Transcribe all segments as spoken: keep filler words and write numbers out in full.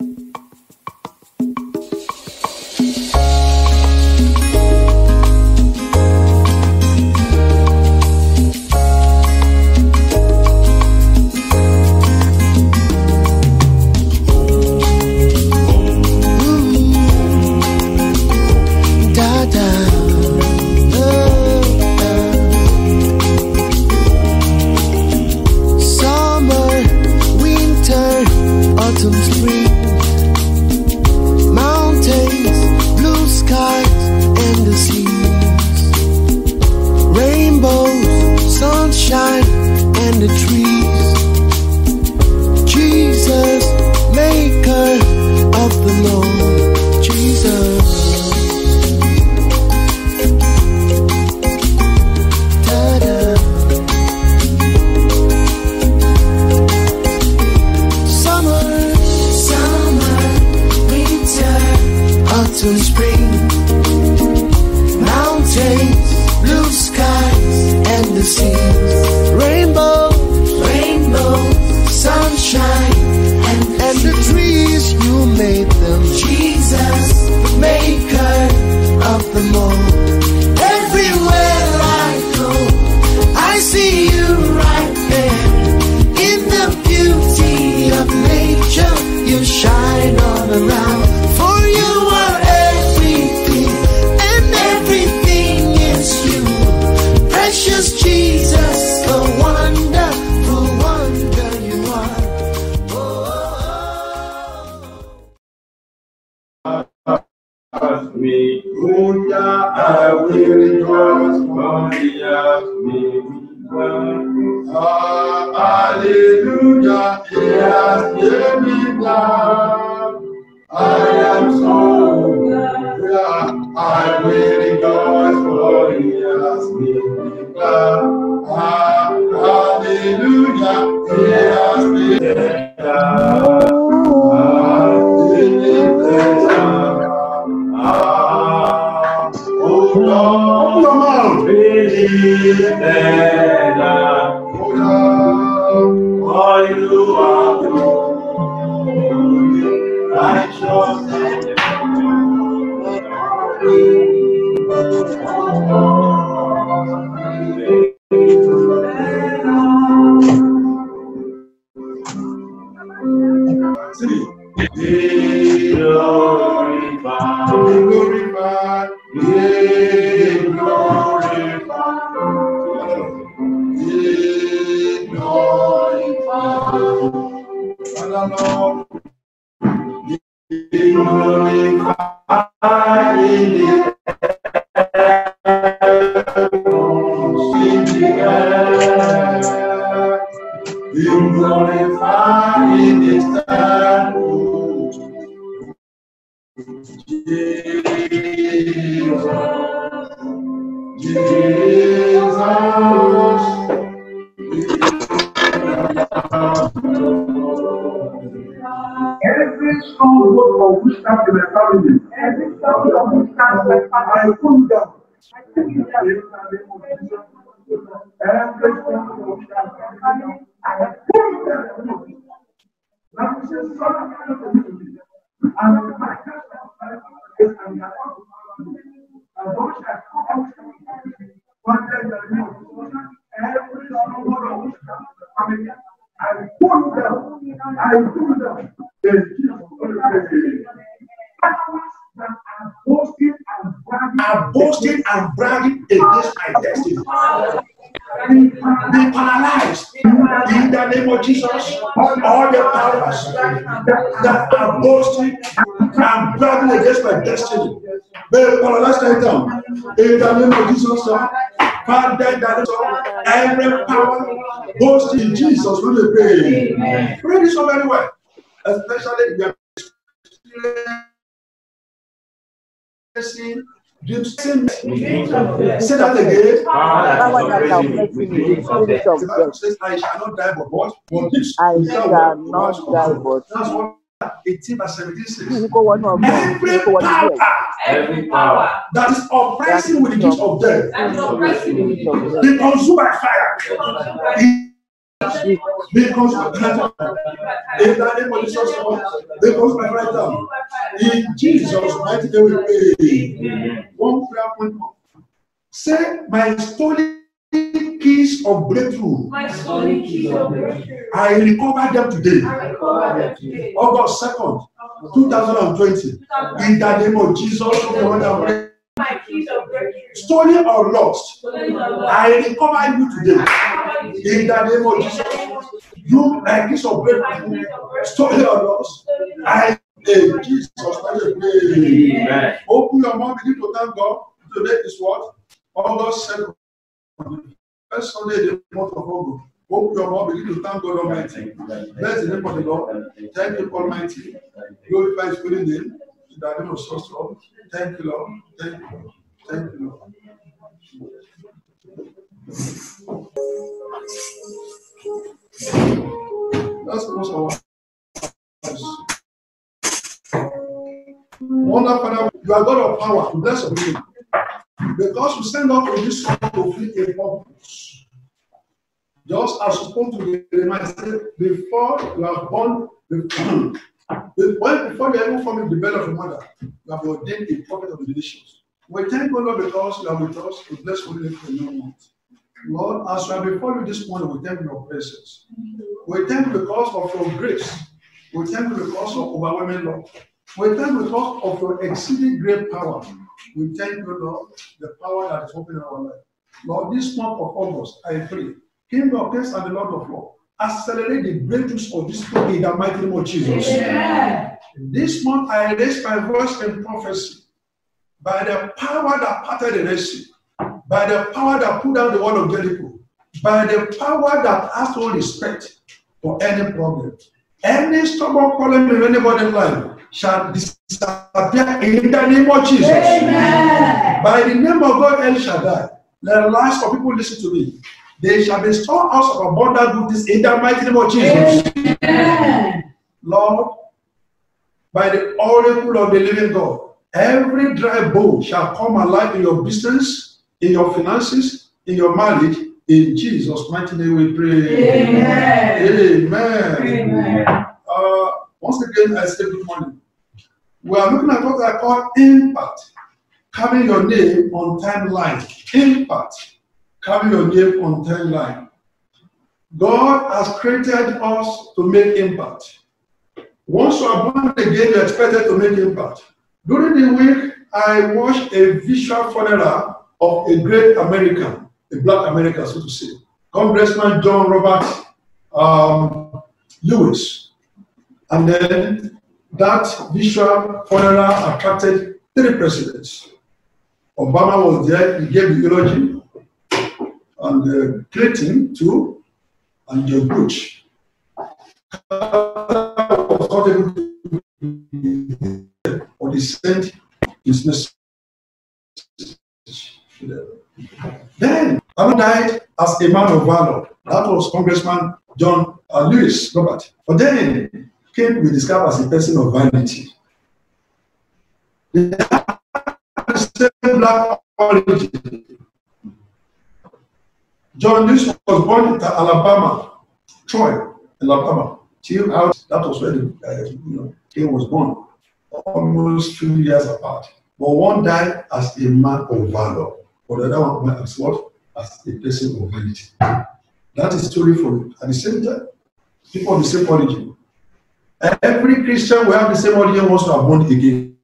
In the name of Jesus, Father, that every power boast in Jesus, we will pray. Amen. Pray this so very well, especially the experiencing dreams. Say that again. I shall not die, but what? I shall not die, but that's what. eighteen by seventeen says. Every power, every power that is oppressing with the gift of death, be consumed by fire. Becomes my right hand. In the name of Jesus Christ, becomes my right hand. In Jesus' mighty name we pray. One prayer point more. Say, my stolen keys of breakthrough. My stolen keys of breakthrough. I recover them today. I recover them today. August second, two thousand twenty. In the name of Jesus, my keys of breakthrough. Stolen or lost, I recover you today. In the name of Jesus, you my keys of breakthrough. Stolen or lost, I in Jesus' name. Open your mouth, begin to thank God. Today is what? August second. First Sunday in the month of August. Open your mouth, begin to thank God Almighty. Bless the name of the Lord. Thank you, Almighty. Glorify His holy name. In the name of Jesus, Lord. Thank you, Lord. Thank you, Lord. Thank you, Lord. That's most of our Wonderful Father, you are God of power. To bless your name. Because you send out to this world to fulfill a purpose. Just as you spoke to Jeremiah, said, before you are born, before, before you even form the belly of your mother, you have ordained a prophet of the nations. We thank you, Lord, because you are with us to bless your name for your month. Lord, as we are before you this morning, we thank you for your presence. We thank you because of your grace. We thank you because of overwhelming love. We thank you because of your exceeding great power. We thank you, Lord, the power that is open in our life. Lord, this month of August, I pray, King of Kings and the Lord of Lords, accelerate the breakthroughs of this people in the mighty name of Jesus. Amen. This month, I raise my voice in prophecy by the power that parted the Red Sea, by the power that put down the wall of Jericho, by the power that has no respect for any problem. Any stubborn problem in anybody's life shall disappear in the name of Jesus. Amen. By the name of God, El Shaddai, let the lives of people listen to me. They shall be storehouse of abundant goodness in the mighty name of Jesus. Amen. Lord, by the oracle of the living God, every dry bone shall come alive in your business, in your finances, in your marriage. In Jesus' mighty name we pray. Amen. Amen. Amen. Uh, once again, I say good morning. We are looking at what I call impact. Carrying your name on timeline. Impact. Carrying your name on timeline. God has created us to make impact. Once you are born again, you are expected to make impact. During the week, I watched a visual funeral of a great American, a black American, so to say, Congressman John Robert um, Lewis. And then that visual funeral attracted three presidents. Obama was there, he gave the eulogy, and uh, Clinton too, and George Bush. Was not able to, or he sent his message. Then another died as a man of valor. That was Congressman John uh, Lewis Robert. But then came we discovered as a person of vanity. They had the same black origin. John Lewis was born in Alabama, Troy, Alabama. Till out, that was where the, uh, you know, he was born, almost two years apart. But one died as a man of valor, but the other one as what? As a person of vanity. That is story for you. At the same time, people of the same origin. Every Christian will have the same origin wants to have born again.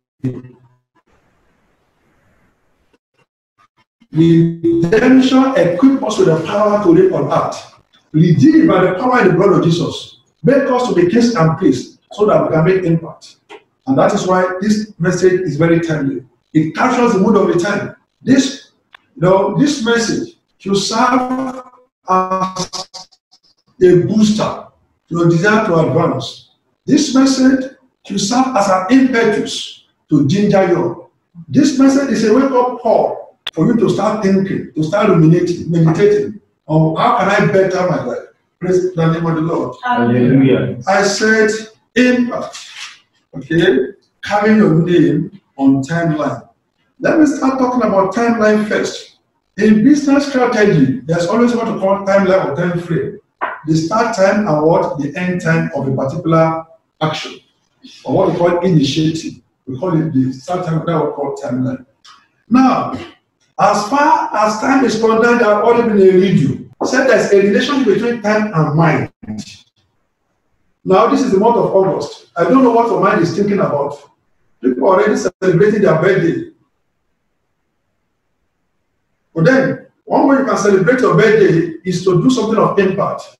Redemption equips us with the power to live on earth. Redeemed by the power and the blood of Jesus. Make us to be kings and priests so that we can make impact. And that is why this message is very timely. It captures the mood of the time. This, you know, this message should serve as a booster to your desire to advance. This message should serve as an impetus to ginger you. This message is a wake-up call for you to start thinking, to start ruminating, meditating on how can I better my life. Praise the name of the Lord. Hallelujah. I said impact. Okay, carrying your name on timeline. Let me start talking about timeline first. In business strategy, there's always what to call timeline or time frame. the start time and what the end time of a particular action, or what we call initiative. We call it the start time, that we call timeline. Now, as far as time is concerned, there have already been a review. Said there's a relationship between time and mind. Now, this is the month of August. I don't know what your mind is thinking about. People are already celebrating their birthday. But then, one way you can celebrate your birthday is to do something of impact.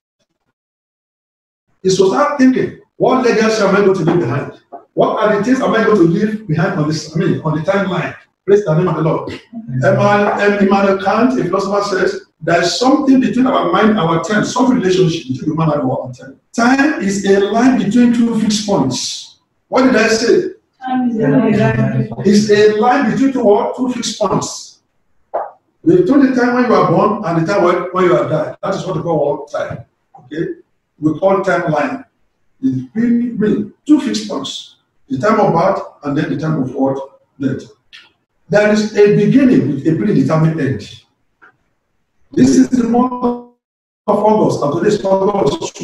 Is to start thinking, what legacy am I going to leave behind? What are the things am I going to leave behind on this? I mean, on the timeline? Praise the name of the Lord. Immanuel Kant, a philosopher, says there is something between our mind and our time, some relationship between human and our time. Time is a line between two fixed points. What did I say? Time is a line. It's a line between two what? Two fixed points. Between the time when you are born and the time when, when you are died. That is what we call time. Okay? We call time line. It's between two fixed points. The time of birth and then the time of what? Death. There is a beginning with a predetermined end. This is the month of August, and today is August.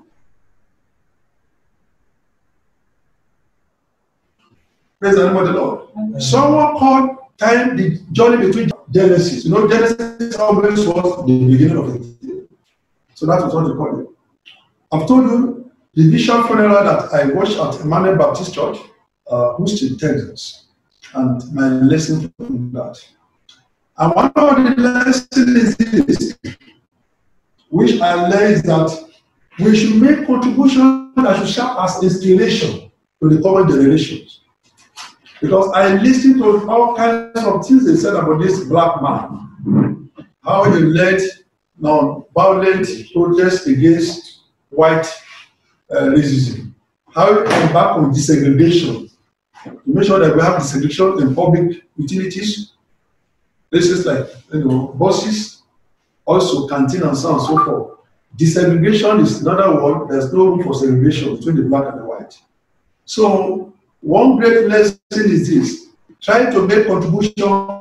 Praise the name of the Lord. Amen. Someone called time the journey between Genesis. You know, Genesis always was the beginning of it. So that is what they call it. I've told you the vision funeral that I watched at Emmanuel Baptist Church, uh, Houston, Texas. And my lesson from that. And one of the lessons is this, which I learned is that we should make contributions that should serve as inspiration to the current generations. Because I listened to all kinds of things they said about this black man, how he led non-violent protests against white uh, racism, how he embarked on desegregation, to make sure that we have desegregation in public utilities, places like you know, buses, also canteen and so on and so forth. Desegregation is another word. There's no room for segregation between the black and the white. So one great lesson is this: try to make contribution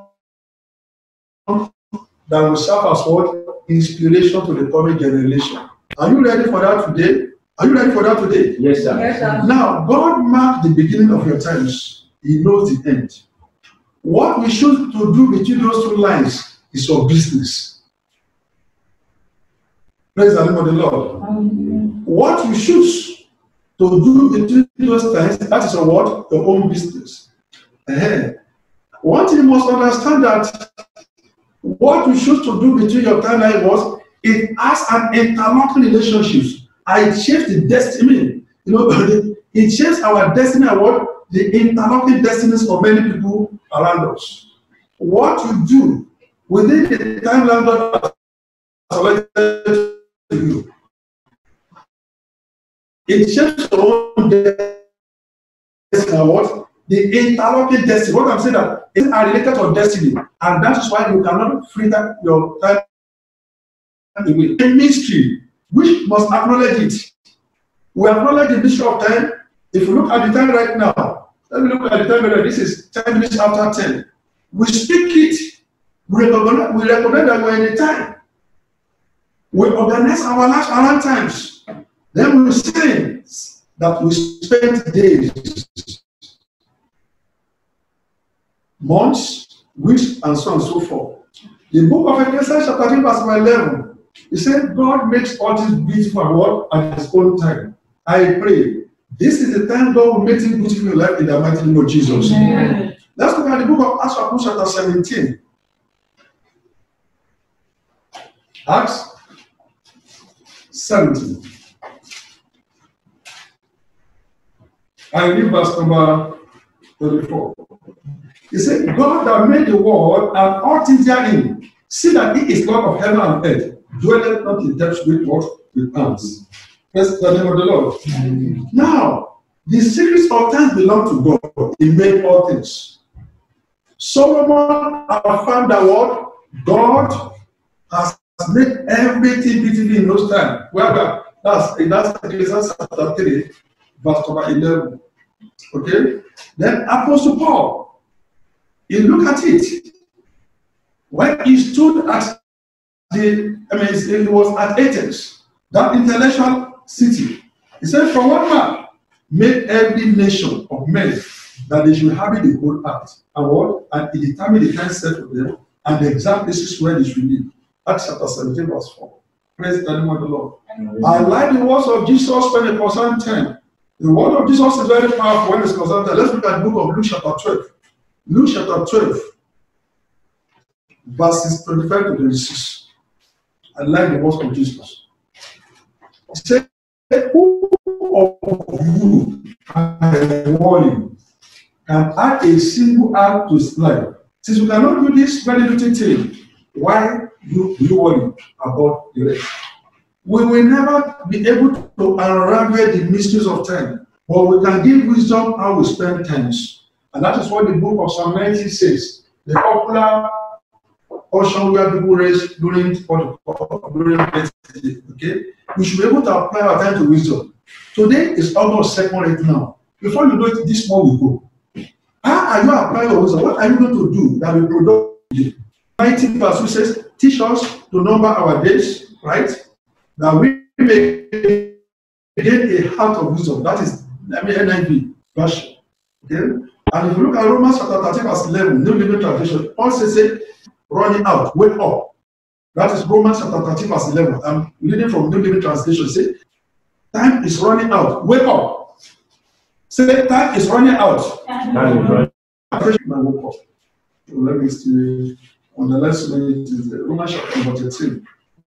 that will serve as what? Inspiration to the coming generation. Are you ready for that today? Are you ready for that today? Yes, sir. Yes, sir. Now, God marked the beginning of your times. He knows the end. What we should to do between those two lines is your business. Praise the name of the Lord. Um, what you choose to do between those lines, that is your what? Your own business. Uh-huh. One thing you must understand that what you choose to do between your timeline was it has an interlocking relationship. I change the destiny. You know, it changes our destiny and what? The interlocking destinies of many people around us. What you do within the timeline God has selected to you, it changes your own destiny and what? The interlocking destiny. What I'm saying that is related to destiny, and that is why you cannot free that your time away. A mystery which must acknowledge it. We acknowledge the mystery of time. If you look at the time right now, let me look at the time right now. This is ten minutes after ten. We speak it. We recognize, we recognize that we're in the time. We organize our lives around times. Then we say that we spend days, months, weeks, and so on and so forth. The book of Ecclesiastes chapter three verse eleven. He said, God makes all things beautiful and what? At his own time. I pray. This is the time God will make things beautiful in life in the mighty name of Jesus. Amen. Let's look at the book of Acts of chapter seventeen. Acts seventeen. I read verse number thirty-four. He said, God that made the world and all things therein, see that he is Lord of heaven and earth, dwelleth not in depths with what? With hands. Praise the name of the Lord. Mm-hmm. Now, the secrets of time belong to God. He made all things. Solomon affirmed that what? God has made everything beautiful in those times. Well, that's in that Ecclesiastes chapter three, verse number eleven. Okay? Then Apostle Paul, he looked at it. When he stood at the, I mean, he was at Athens, that intellectual city. He said, from one man, made every nation of men that they should have it the whole earth. And what? And he determined the time set for them and the exact places where they should live. Acts chapter seventeen, verse four. Praise the name of the Lord. Amen. I like the words of Jesus when it concerns ten. The word of Jesus is very powerful when it's concerned ten. Let's look at the book of Luke chapter twelve. Luke chapter twelve, verses twenty-five to twenty-six. I like the words of Jesus. He said, who of you can warning can add a single act to his life? Since you cannot do this very little thing, why do you worry about the rest? We will never be able to unravel the mysteries of time, but we can give wisdom how we spend times. And that is what the book of Psalm ninety says. The popular portion where people raise during during birthday, okay? We should be able to apply our time to wisdom. Today is almost second right now. Before you know it, this month will go. How are you applying your wisdom? What are you going to do that will produce you? nineteen verse two says, teach us to number our days, right? That we may gain a heart of wisdom. That is, I mean, N I V version. Okay? And if you look at Romans chapter thirteen, verse eleven, New Living Translation, Paul says, say, running out, wake up. That is Romans chapter thirteen, verse eleven. I'm reading from New Living Translation. Say, time is running out, wake up. Say, time is running out. Time is running out. So let me see. On the last minute is the Romans chapter thirteen,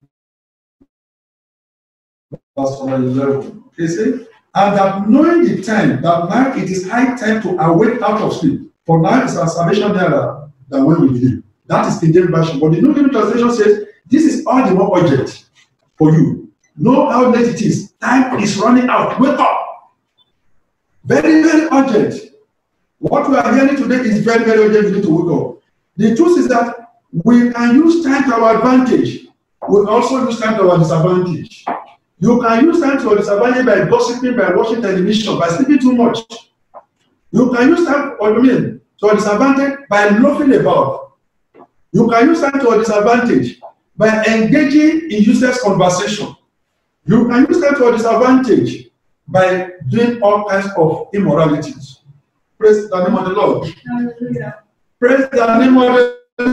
verse eleven. He said, and that knowing the time, that now it is high time to awake out of sleep. For now is our salvation nearer than when we believe. That is King James Version. But the New Living Translation says, this is all the more urgent for you. Know how late it is. Time is running out. Wake up. Very, very urgent. What we are hearing today is very, very urgent. You need to wake up. The truth is that we can use time to our advantage. We also use time to our disadvantage. You can use time to your disadvantage by gossiping, by watching television, by sleeping too much. You can use time, or I mean, to your disadvantage by laughing about. You can use time to your disadvantage by engaging in useless conversation. You can use time to your disadvantage by doing all kinds of immoralities. Praise the name of the Lord. Hallelujah. Praise the name of the Lord.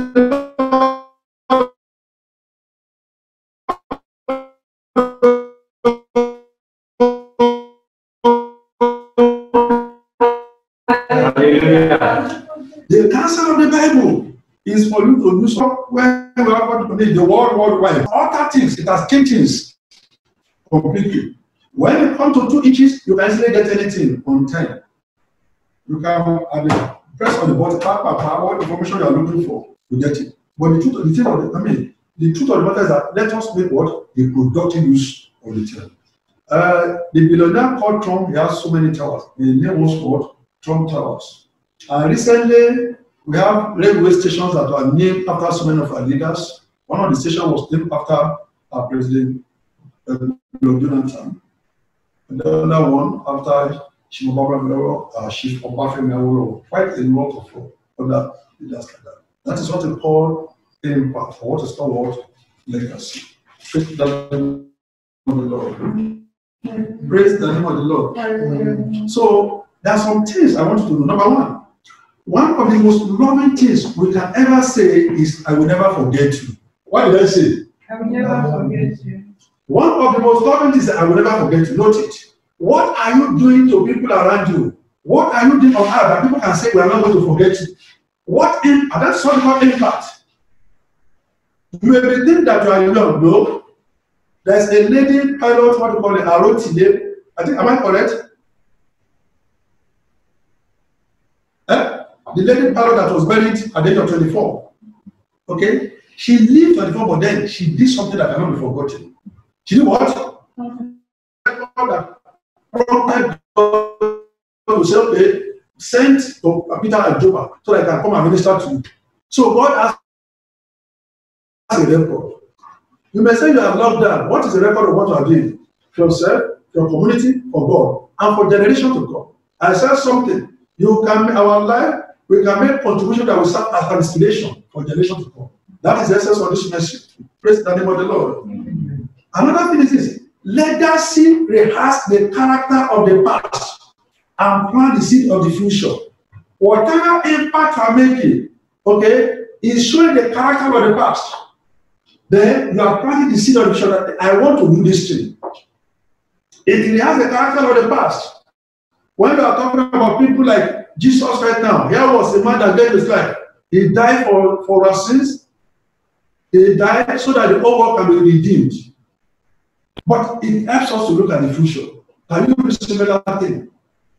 The counsel of the Bible is for you to do so when we are going to need the world worldwide. Other things, it has changed things completely. When it comes to two inches, you can easily get anything on time. You can I mean, press on the button, tap, tap, tap, what information you are looking for, you get it. But the truth of the thing of the, I mean, the truth of the matter is that let us make what? The productive use of the time. Uh, the billionaire called Trump, he has so many towers. The name was what? Trump Towers. And recently, we have railway stations that are named after so many of our leaders. One of the stations was named after our president, uh, Donald Trump. And the other one after Chief Obafemi, uh, Chief Obafemi Awolowo. Quite a lot of other leaders like that. That is what we call impact, or what is called what? Legacy. Praise the name of the Lord. Praise the name of the Lord. So, there are some things I want you to know. Number one, one of the most loving things we can ever say is, I will never forget you. What did I say? I will never forget you. One of the most loving things is, I will never forget you. Note it. What are you doing to people around you? What are you doing on earth that people can say, we are not going to forget you? What impact? That's what called impact. You may think that you are young. No. There's a lady pilot, what do you call it, Arotile. I think, am I correct? Eh? The lady pilot that was buried at the age of twenty-four. Okay? She lived twenty-four, but then she did something that cannot be forgotten. She did what? Prompted to say, okay, sent to Peter and Joppa so that I can come and minister to you. So God has a record. You may say you have locked down. What is the record of what you are doing? For yourself, for your community, for God, and for generation to come. I said something. You can make our life, we can make contribution that will serve as an inspiration for generation to come. That is the essence of this message. Praise the name of the Lord. Mm-hmm. Another thing is this. Legacy rehearse the character of the past and plant the seed of the future. Whatever impact you are making, okay, is showing the character of the past. Then you are planting the seed of the future that I want to do this thing. It has the character of the past. When we are talking about people like Jesus right now, here was a man that gave his life. He died for, for our sins. He died so that the whole world can be redeemed. But it helps us to look at the future. Can you do similar thing?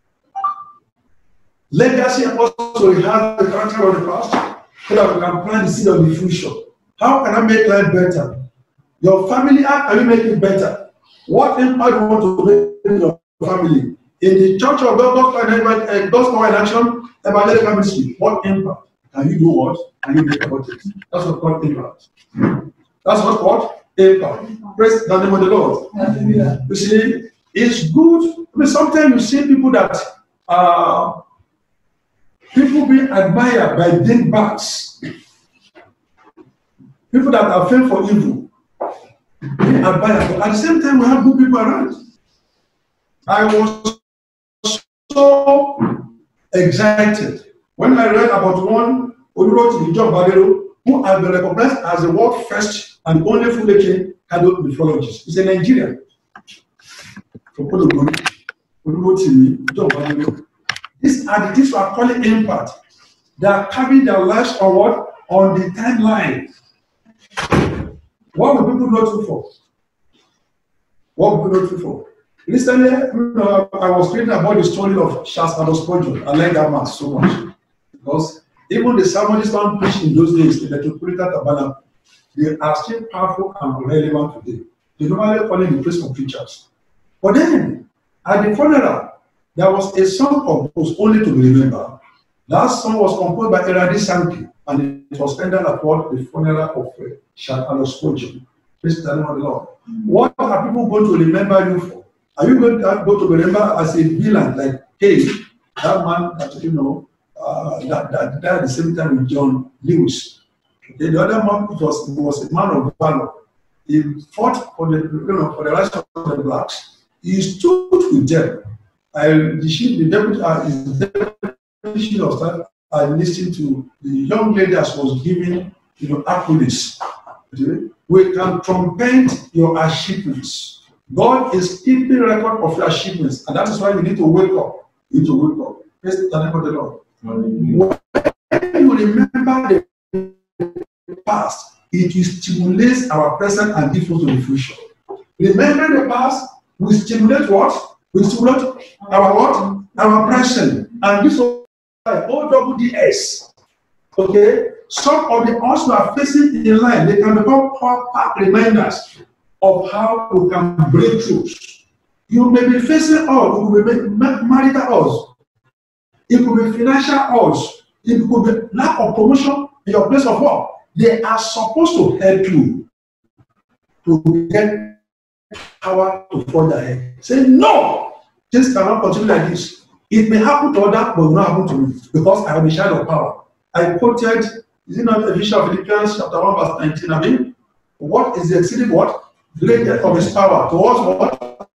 Legacy also has the character of the past so that we can plant the seed of the future. How can I make life better? Your family, how can you make it better? What impact do you want to make in your family? In the Church of God, Gospel in Action, Evangelical Ministry, what impact can you do? What can you make about it? That's what called impact. That's what called impact. Praise the name of the Lord. Yeah. You see, it's good. I mean, sometimes you see people that uh, people being admired by big bags. People that are famed for evil. Being admired. But at the same time, we have good people around. I was so excited when I read about one who wrote the John Badero, who has been recognized as the world's first and only fully trained adult nephrologist. He's a Nigerian. From Olugbo, Olugbo T V, John Badero. These are the things we are calling impact. They are carrying their lives forward on the timeline. What will people not do for? What will people not do for? Recently, you know, I was reading about the story of Charles Spurgeon. I like that man so much. Because even the sermons one preached in those days in the Metropolitan Tabernacle, they are still powerful and relevant today. They normally call it the place of preachers. But then, at the funeral, there was a song composed only to be remembered. That song was composed by Eradi Sankey, and it was ended at what? The funeral of uh, Charles Spurgeon. Please tell me what the Lord. What are people going to remember you for? Are you going to go to remember as a villain like hey, that man that you know uh, that, that died at the same time with John Lewis? Okay, the other man was was a man of valor. He fought for the you know for the rights of the blacks. He stood with them. I the chief, the deputy, uh, his deputy chief of staff, I listened to the young lady that was giving you know accolades. Okay? We can trumpet your achievements. God is keeping record of your achievements, and that is why you need to wake up. You need to wake up. Praise the name of the Lord. When you remember the past, it will stimulate our present and give us to the future. Remembering the past will stimulate what? Will stimulate our what? Our present. And this is O W D S. Okay? Some of the odds we are facing in life, they can become power reminders of how we can break through. You may be facing odds, it could be marital odds, it could be financial odds, it could be lack of promotion in your place of work. They are supposed to help you to get power to fall ahead. Say, no, this cannot continue like this. It may happen to others, but it will not happen to me because I have a shadow of power. I quoted, is it not Ephesians Philippians chapter one, verse nineteen? I mean, what is the exceeding what? Greatest of his power towards what?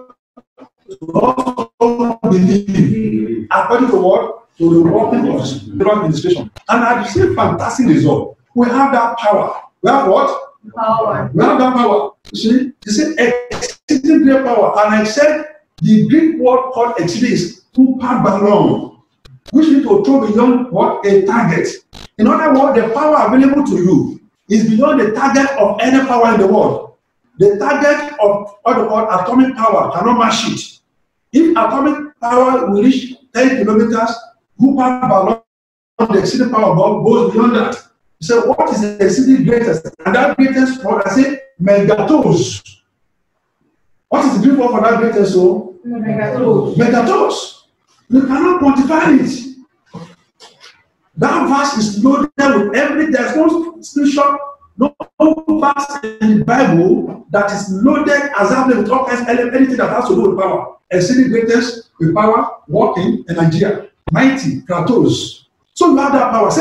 To believe. According to what? To the working of his administration. And I see fantastic result. We have that power. We have what? Power. We have that power. You see? You see, exceeding great power. And I said the Greek word called exceeding is upaballon, which means to throw beyond what? A target. In other words, the power available to you is beyond the target of any power in the world. The target of what we call atomic power cannot match it. If atomic power will reach ten kilometers, Hooper balloon, the exceeding power above goes beyond that. You say, what is the exceeding greatest? And that greatest word, I say, megatos. What is the Greek word for that greatest? So, Megatos. Megatos. You cannot quantify it. That verse is loaded with every, there's no scripture, no verse in the Bible that is loaded as with all kinds of anything that has to do with power. Exceeding greatest with power, working in Nigeria. Mighty, Kratos. So you have that power. Say,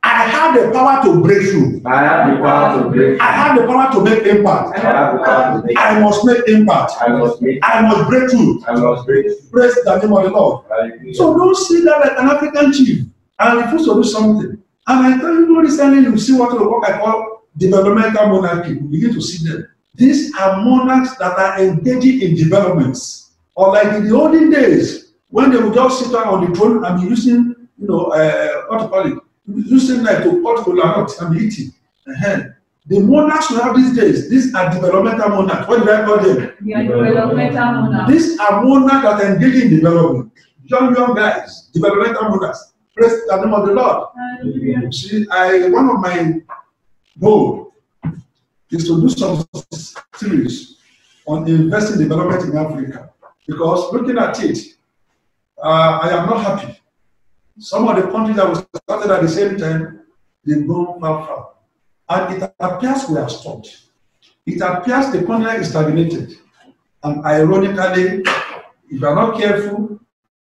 I have the power to break through. I have the power to break. I have the power to make impact. I have the power to make. I must make impact. I must make. I must break through. I must break. Praise the name of the Lord. Hallelujah. So don't see that like an African chief and refuse to do something. And I tell you, recently you see what, what I call developmental monarchy. You begin to see them. These are monarchs that are engaging in developments. Or like in the olden days, when they would just sit down on the throne and be using, you know, uh, what to call it, using like to cut cola and be eating. Uh-huh. The monarchs we have these days, these are developmental monarchs. What did I call them? Yeah, developmental monarchs. These are monarchs that engage in development. Young, young guys, developmental monarchs. Praise the name of the Lord. Hallelujah. See, I one of my goals is to do some series on investing development in Africa. Because looking at it, uh, I am not happy. Some of the countries that were started at the same time, they've gone far, far. And it appears we are stopped. It appears the continent is stagnated. And ironically, if you are not careful,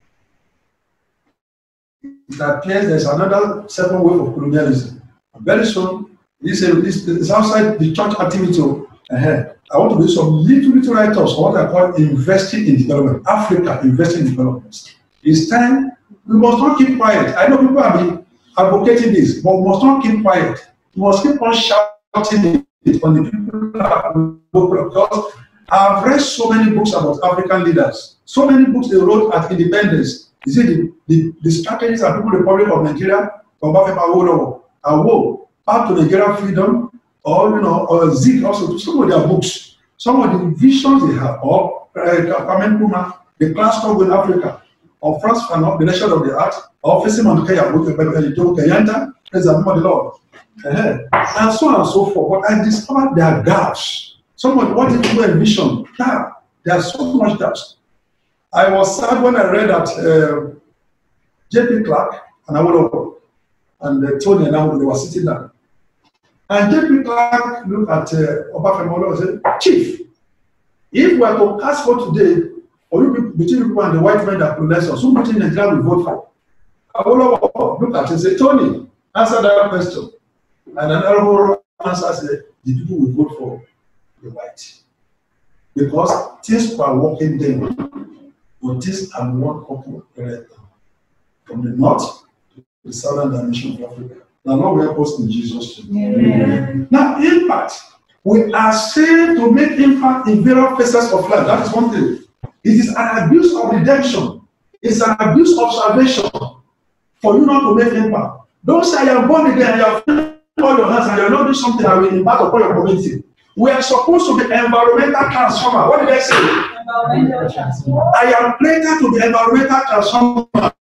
it appears there's another second wave of colonialism. And very soon, this is outside the church activity. Uh-huh. I want to do some little, little write-ups on what I call investing in development. Africa investing in development. It's time. We must not keep quiet. I know people have been advocating this, but we must not keep quiet. We must keep on shouting it on the people. Because I've read so many books about African leaders. So many books they wrote at independence. Is it the, the, the strategies and people Republic of Nigeria, from Awolowo, Awo, Path to Nigeria Freedom, or you know, or Zeke also, some of their books, some of the visions they have, or uh, Kwame Nkrumah, the class struggle in Africa, or Frantz Fanon, the nation of the art, or facing on Kenya, Kenyatta, praise the name of the Lord, uh-huh. And so on and so forth. But I discovered there are gaps. Some of what is people envision, yeah, there are so much gaps. I was sad when I read that uh, J P Clark and Awolowo and uh, Tony and Awolowo, they were sitting down. And J P Clark looked at uh, Obafemi Awolowo and said, Chief, if we are to cast vote today, or you between the people and the white men that colonize us, who in Nigeria will vote for? Awolowo looked at him and said, Tony, answer that question. And then Awolowo answer said, the people will vote for the white. Because things were working then. But these are one couple from the north to the southern dimension of Africa. Now, Lord, we help us in Jesus' name. Amen. Now, impact. We are saying to make impact in various phases of life. That is one thing. It is an abuse of redemption. It's an abuse of salvation for you not to make impact. Don't say, I am born again, and you have all your hands, and you are not doing something that will impact upon your community. We are supposed to be environmental transformer. What did I say? Environmental transformer. I am created to be environmental transformer.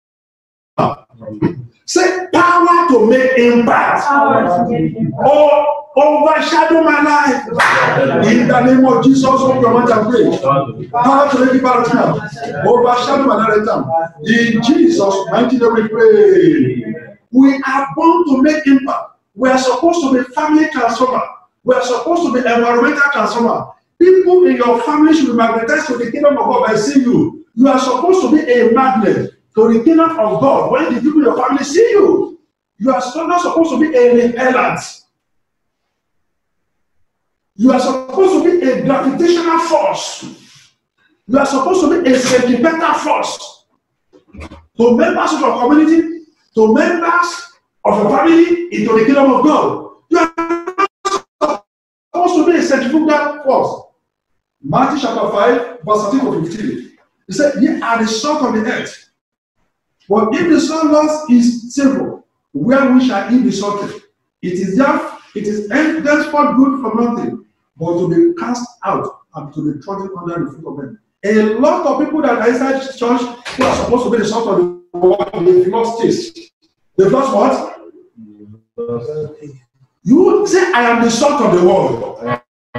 Say power to make impact. Power to make impact. Or overshadow my life. In the name of Jesus, open your mouth and pray. Power to make impact now. Overshadow my life. In Jesus' mighty name we pray. We are born to make impact. We are supposed to be family transformer. We are supposed to be environmental transformer. People in your family should be magnetized to the kingdom of God by seeing you. You are supposed to be a magnet to the kingdom of God. When the people in your family see you, you are not supposed to be a repellent. You are supposed to be a gravitational force. You are supposed to be a centripetal force to members of your community, to members of your family, into the kingdom of God. You are supposed to be a centrifugal force. Matthew chapter five, verse thirteen to fifteen. He said, ye are the salt of the earth. But if the salt lost his savor, where we shall he be salted? It is just, it is henceforth good for nothing, but to be cast out and to be trodden under the foot of men. A lot of people that are inside this church who are supposed to be the salt of the world, they've lost taste. They've lost what? You say, I am the salt of the world.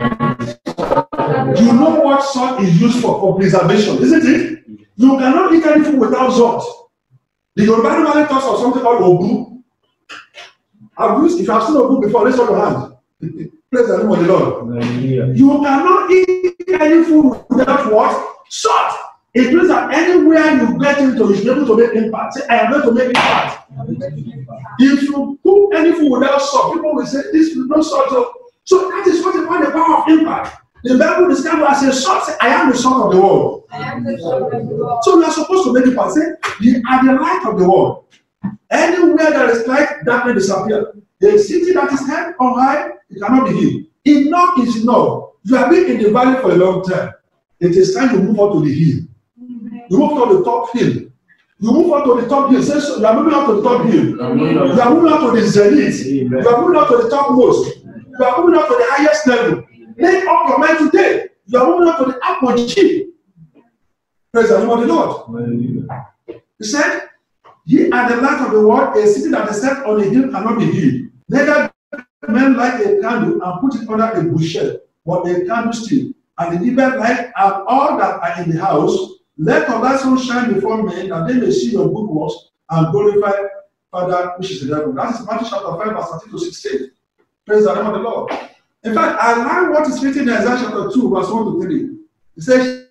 You know what salt is used for, for preservation, isn't it? You cannot eat anything without salt. The Yoruba normally talks of something called ogu. I've used, if you have seen ogu before, raise up your hand. Praise the name of the Lord. Yeah. You cannot eat any food without what? Salt. It means that anywhere you get into, you should be able to make impact. Say, I am going to make impact. If you cook any food without salt, people will say this is not salt. So that is what they call the power of impact. The Bible describes it as a salt. Say, I am the salt of the world. I am the salt of the world. So we are supposed to make it pass. Say, you are the light of the world. Anywhere there is light, darkness disappears. A city that is held on high, it cannot be hid. Enough is enough. You have been in the valley for a long time. It is time to move on to the hill. You move on to the top hill. You move on to the top hill. Say, so you are moving on to the top hill. You are moving on to the zenith. You are moving on to the topmost. You are moving on to the highest level. Make up your mind today. You are moving on to the apogee. Praise the name of the Lord. He said, ye are the light of the world. A city that is set on a hill cannot be hid. Neither men light a candle and put it under a bushel, but a candlestick, and the given light and all that are in the house. Let your light so shine before men that they may see your good works and glorify Father which is in heaven. That is Matthew chapter five, verse thirteen to sixteen. Praise the name of the Lord. In fact, I like what is written in Isaiah chapter two, verse one to three. It says,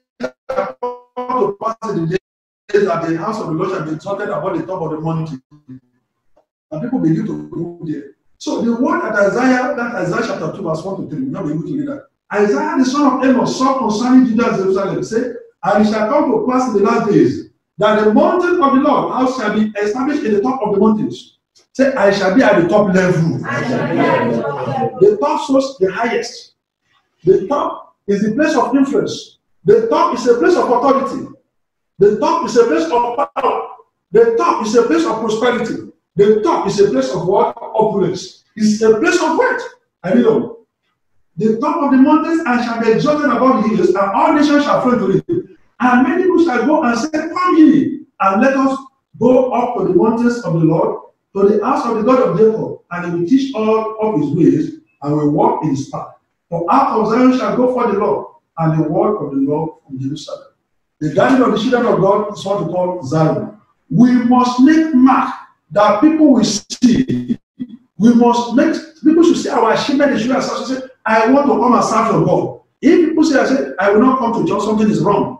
to pass in the days that the house of the Lord shall be exalted above the top of the mountain. And people begin to go there. So the word that Isaiah, that Isaiah chapter two, verse one to three, we're not able to read that. Isaiah, the son of Amos, saw concerning Judah and Jerusalem, said, and it shall come to pass in the last days that the mountain of the Lord house shall be established in the top of the mountains. Say, I shall be at the top level. I shall be at the top level. The top shows the highest. The top is the place of influence. The top is a place of authority. The top is a place of power. The top is a place of prosperity. The top is a place of what? Opulence. It's a place of wealth. I know. The top of the mountains and shall be exalted above the hills, and all nations shall flow to it. And many people shall go and say, come ye, and let us go up to the mountains of the Lord, to the house of the God of Jacob, and he will teach all of his ways, and will walk in his path. For out of Zion shall go forth the Lord, and the word of the Lord from Jerusalem. The garden of the children of God is what we call Zion. We must make mark that people will see. We must make, people should see our achievement. They should say, I want to come and serve your God. If people say, I, say, I will not come to church, something is wrong.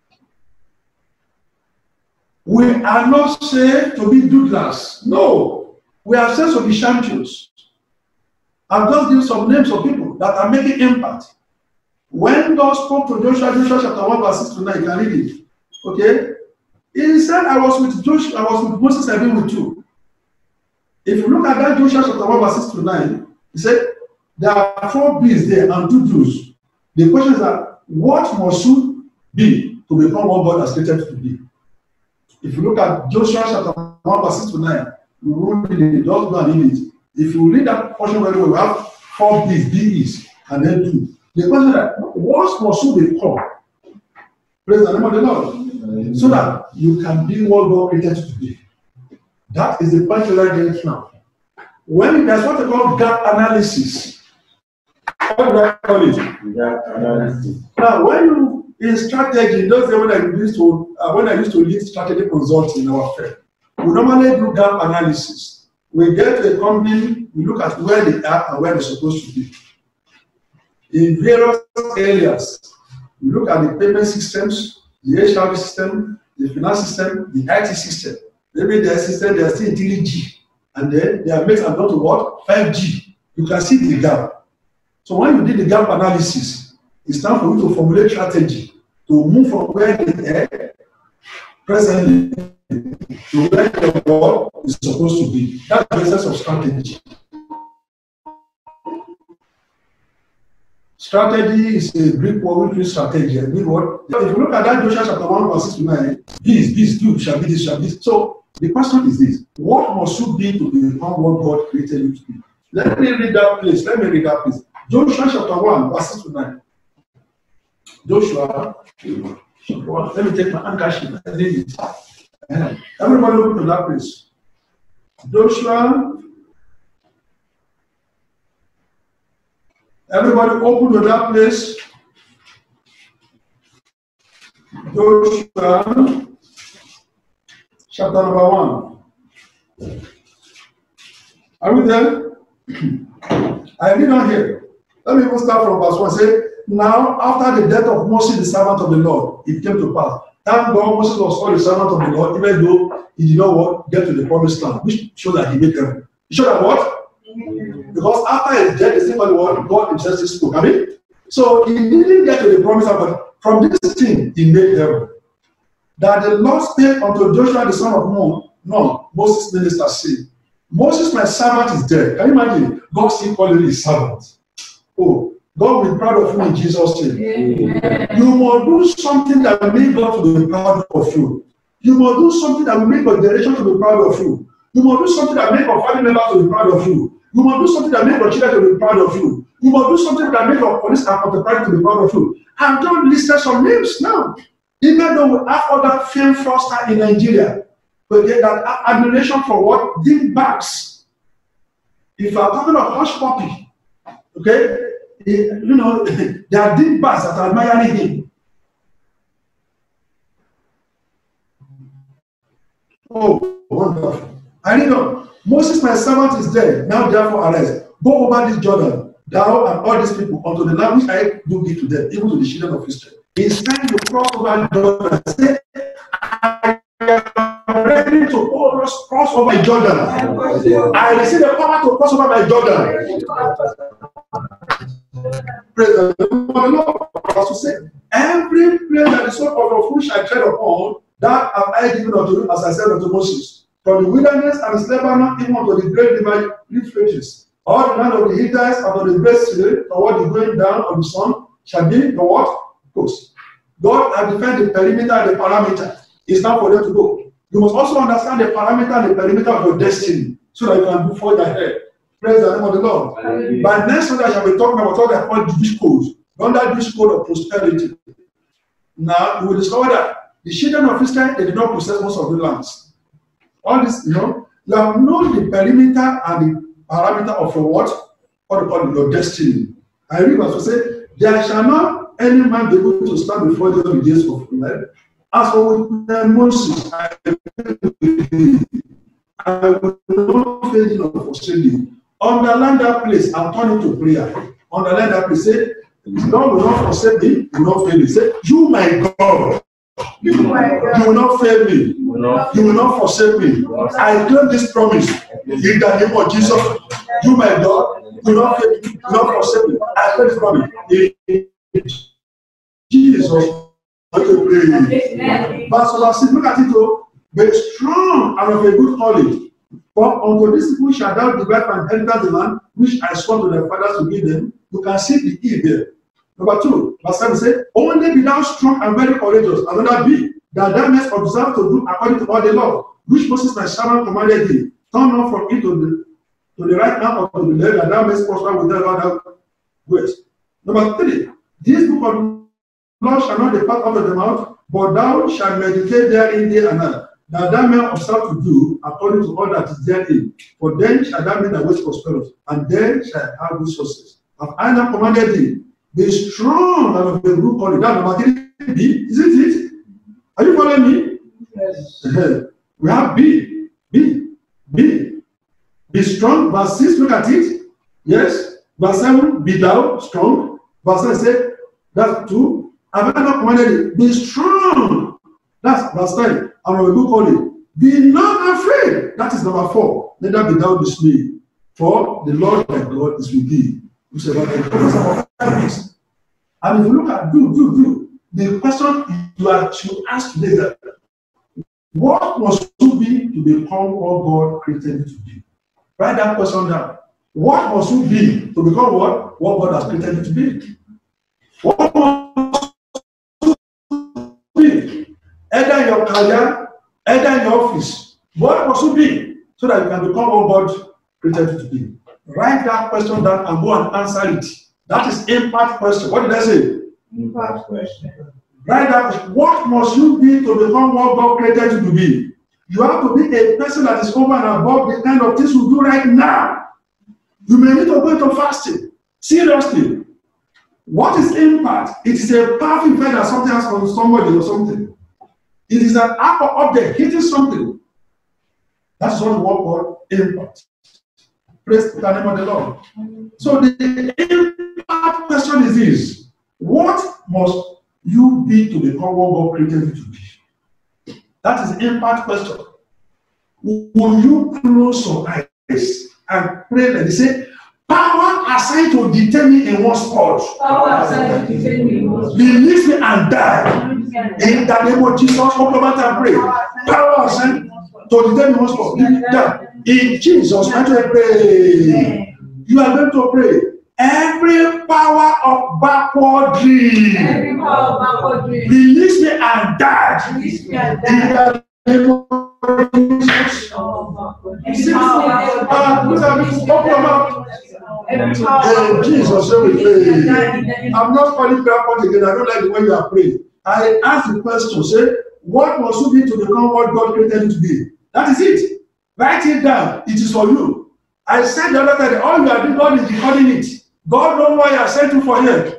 We are not saved to be doodlers. No. We are saved to be champions. I've just given some names of people that are making impact. When God spoke to Joshua, Joshua chapter one, verse six to nine, you can read it. Okay? He said, I was with Joshua, I was with Moses, I've been with you. If you look at that Joshua chapter one, verse six to nine, he said, there are four bees there and two Jews. The question is that what must you be to become what God has created to be? If you look at Joshua chapter one, verse six to nine, you won't read it, just go and read it. If you read that portion very well, we have four bees, bees, and then two. The question is that what must you become? Praise the name of the Lord. Amen. So that you can be what God created to be. That is the point you are getting now. When there's what they call gap analysis. What do I call it? Gap analysis. Now, when you in strategy, those days when I used to uh, when I used to lead strategy consulting in our firm, we normally do gap analysis. We get to a company, we look at where they are and where they're supposed to be. In various areas, we look at the payment systems, the H R system, the finance system, the I T system. Maybe their system they are still in three G, and then they are made and gone to what? five G. You can see the gap. So when you did the gap analysis, it's time for you to formulate strategy to move from where they are presently to where the world is supposed to be. That's the essence of strategy. Strategy is a Greek word which means strategy. A Greek word. If you look at that Joshua chapter one, verse six to nine, this, this, do, shall be this, shall be this. So the question is this: what must you be to become what God created you to be? Let me read that place. Let me read that place. Joshua chapter one, verse six to nine. Joshua chapter one. Let me take my handkerchief and read it. Everybody look to that place. Joshua. Everybody open to that place. Joshua chapter number one. Are we there? I read on here. Let me even start from verse one. Say, now after the death of Moses, the servant of the Lord, it came to pass Thank God Moses was called the servant of the Lord, even though he did not what, get to the promised land, which showed that he made heaven. He showed that what? Because after his death, the second one, God himself spoke. I mean, so he didn't get to the promised land, but from this thing, he made heaven. That the Lord spake unto Joshua the son of Nun, no, Moses' minister said, Moses, my servant, is dead. Can you imagine? God still calling his servant. Oh, God will be proud of you in Jesus' name. Amen. You must do something that will make God to be proud of you. You must do something that will make your generation to be proud of you. You must do something that will make your family members to be proud of you. You must do something that will make your children to be proud of you. You must do something that will make your police and contemporary to be proud of you. I've just listed some names now. Even though we have other film fraudsters in Nigeria, but get that admiration for what? Deep bags. If you are talking of hush puppy, okay, you know, there are deep bags that are admiring him. Oh, wonderful. I read on. Moses, my servant, is dead. Now therefore arise. Go over this Jordan, thou and all these people, unto the land which I do give to them, even to the children of Israel. It's time to cross over Jordan. Say, I am ready to cross, cross over Jordan. I receive the power to cross over my Jordan. Praise the Lord. To say, every place that the soul of your foot shall tread upon, that have I given unto you, as I said unto Moses. From the wilderness and the Lebanon, even unto the great river Euphrates, all the land of the Hittites and of the great sea, toward the going down of the sun, shall be the what? Coast. God has defined the perimeter and the parameter. It's not for them to go. You must also understand the parameter and the perimeter of your destiny, so that you can move forward ahead. Praise the name of the Lord. Amen. By next week, I shall be talking about what I call the Jewish code. Under this code of prosperity. Now, you will discover that the children of Israel, they did not possess most of the lands. All this, you know, you have known the perimeter and the parameter of your what? What you call your destiny. I read what to say, there shall not any man be able to stand before you in the days of life. As for Moses, I will not fail you or forsake you. Underline that place and turn it to prayer. Underline that place. Say, Lord will not forsake me, will not fail me. Say, you my God. You, my God. You will not fail me. You will not, you will not forsake me. I claim this promise in the name of Jesus. You my God, you will not fail me, you will not forsake me. I claim this promise in Jesus. Okay, Verse six, look at it though. Be strong and of a good courage. For unto these people shall thou divide and enter the land which I swore to their fathers to give them. You can see the E there. Number two, verse seven says, only be thou strong and very courageous. Another B, that thou mayest observe to do according to all the law, which Moses my servant commanded thee. Turn not from it to the, to the right hand or to the left, that thou mayest prosper with all thou ways. Number three, this book of law shall not depart out of the mouth, but thou shalt meditate therein day and night, that thou mayest observe to do according to all that is therein. For then shall thou make thy ways prosperous, and then shall have good success. Have I not commanded thee? Be strong and of a good courage. That number three, B, isn't it? Are you following me? Yes. We have B, B, B. Be strong. Verse six, look at it. Yes. Verse seven, be thou strong. Verse seven said, that's two. Have I not commanded thee? Be strong. That's verse nine. And of a good courage. Be not afraid. That is number four. Neither be thou dismayed. For the Lord thy God is with thee. And if you look at do, do, do, the question you are to ask today that what must you be to become what God created you to be? Write that question down. What must you be to become what? What God has created you to be? What must you be? Either in your career, either in your office. What must you be so that you can become what God created you to be? Write that question down and go and answer it. That is impact question. What did I say? Impact question. Write that question. What must you be to become what God created you to be? You have to be a person that is over and above the kind of things you do right now. You may need to go into fasting. Seriously. What is impact? It is a powerful effect that something has on somebody or something. It is an act or object hitting something. That's what we call impact. Praise the name of the Lord. So the impact question is this: what must you be to become what God created you to be? That is the impact question. Will you close your eyes and pray that they say, power assigned to detain me in one spot, Power assigned to detain me in one spot. release me and die. In the name of Jesus, open your mouth and pray. Power assigned to detain me in one spot. Die. In Jesus' name, I pray. You are going to pray. Every power of backward dream, Every power of backward dream, release me and die. release me and In die. the name of Jesus. Every power of backward Every power In Jesus' name we pray. I'm not calling prayer point again. I don't like the way you are praying. I ask the question, say, what must you be to become what God created you to be? That is it. Write it down. It is for you. I said the other time, all you are doing, God is recording it. God knows why I sent you for here.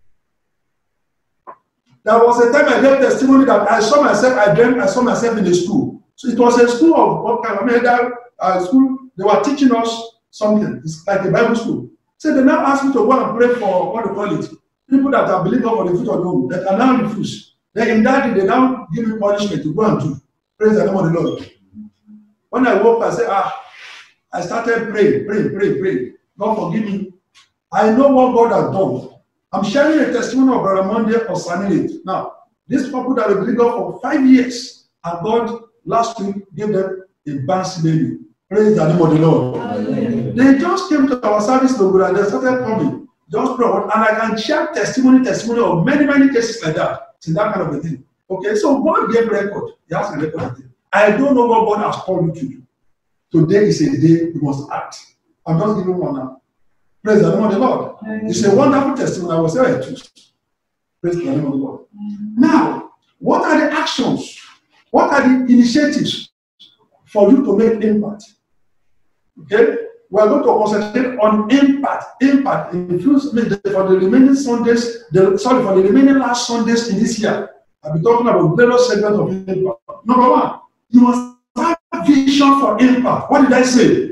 There was a time I gave testimony that I saw myself, I dreamt, I saw myself in a school. So it was a school of what kind of, I mean, that uh, school, they were teaching us something. It's like a Bible school. So they now asked me to go and pray for, what do you call it? People that are believing for the fruit of the womb, that are now refused. Then in that day, they now give me punishment to go and do. Praise the name of the Lord. When I woke, I said, ah, I started praying, praying, praying, praying. God forgive me. I know what God has done. I'm sharing a testimony of Brother Monday of Sanilate. Now, these people that have been God for five years, and God last week gave them a bouncy baby. Praise the name of the Lord. Amen. They just came to our service, Lord, and they started coming. Just pray. And I can share testimony, testimony of many, many cases like that. It's that kind of a thing. Okay, so God gave record. He has a record of it. I don't know what God has called you to do. Today is a day you must act. I'm just giving one now. Praise the name of the Lord. Amen. It's a wonderful testimony. I was there too. Praise the name of the Lord. Amen. Now, what are the actions? What are the initiatives for you to make impact? Okay? We are going to concentrate on impact. Impact influence for the remaining Sundays, the, sorry, for the remaining last Sundays in this year. I'll be talking about various segments of impact. Number one, you must have vision for impact. What did I say?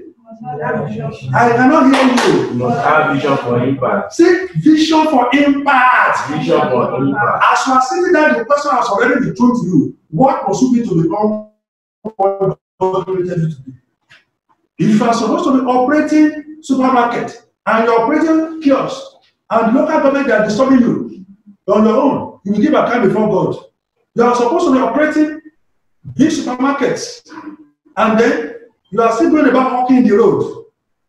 I cannot hear you. You must have vision for impact. Say vision for impact. Vision for impact. As you are sitting there, the question has already been thrown to you. What must you be to become what God created you to be? If you are supposed to be operating supermarket and you're operating kiosk and local government they are disturbing you on your own, you will give account before God. You are supposed to be operating big supermarkets and then you are still going about walking the road.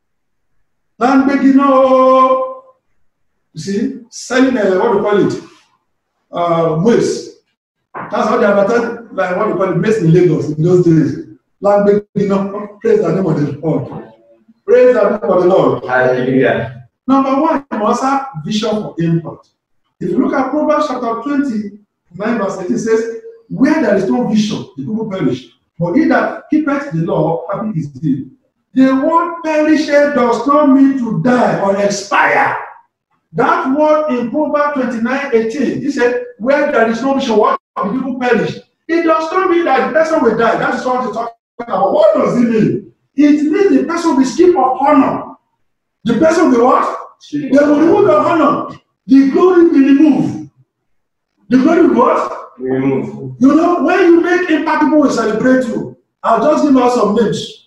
And beginning, you see, selling uh, what do you call it? Uh, maize. That's how they advertise, like what do you call it, maize in Lagos in those days. Land beginning, praise the name of the Lord. Praise the name of the Lord. Hallelujah. Number one, you must have vision for impact. If you look at Proverbs chapter twenty-nine, verse eighteen, it says, where there is no vision, the people perish. But he that keepeth the law, happy is he. The word perisher does not mean to die or expire. That word in Proverbs twenty-nine eighteen, he said, where there is no vision, what the people perish. It does not mean that the person will die. That is what he's talking about. What does it mean? It means the person will skip of honor. The person will what? They will remove the honor. The glory will remove. The glory will what? Remove. You know, when you make impact, people will celebrate you. I'll just give out some names.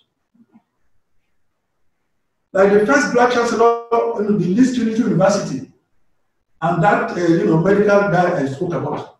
Like the first black chancellor in the Leeds Trinity University, and that uh, you know medical guy I spoke about.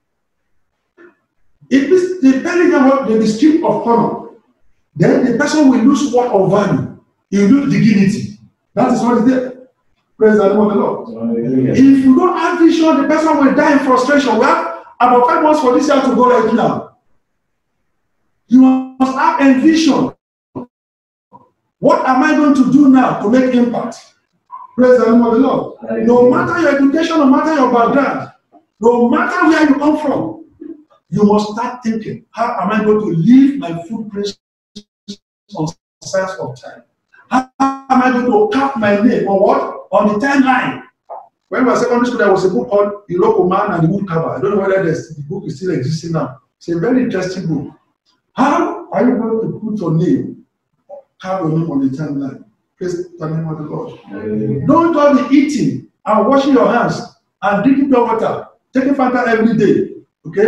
If this depending on what the strip of honor, then the person will lose what of value. He will lose dignity. That is what is there. Praise the name of the Lord. Hallelujah. If you don't have vision, the person will die in frustration. We have about five months for this year to go right now. You must have a vision. What am I going to do now to make impact? Praise the name of the Lord. Hallelujah. No matter your education, no matter your background, no matter where you come from, you must start thinking, how am I going to leave my footprints on the sides of time? How am I going to cap my name on what? On the timeline. When we were secondary school, there was a book called Iroko Man and the Woodcarver. I don't know whether the book is still existing now. It's a very interesting book. How are you going to put your name, carve your name on the timeline? Praise the name of the Lord. Amen. Don't just be eating and washing your hands and drinking pure water, taking Fanta every day. Okay?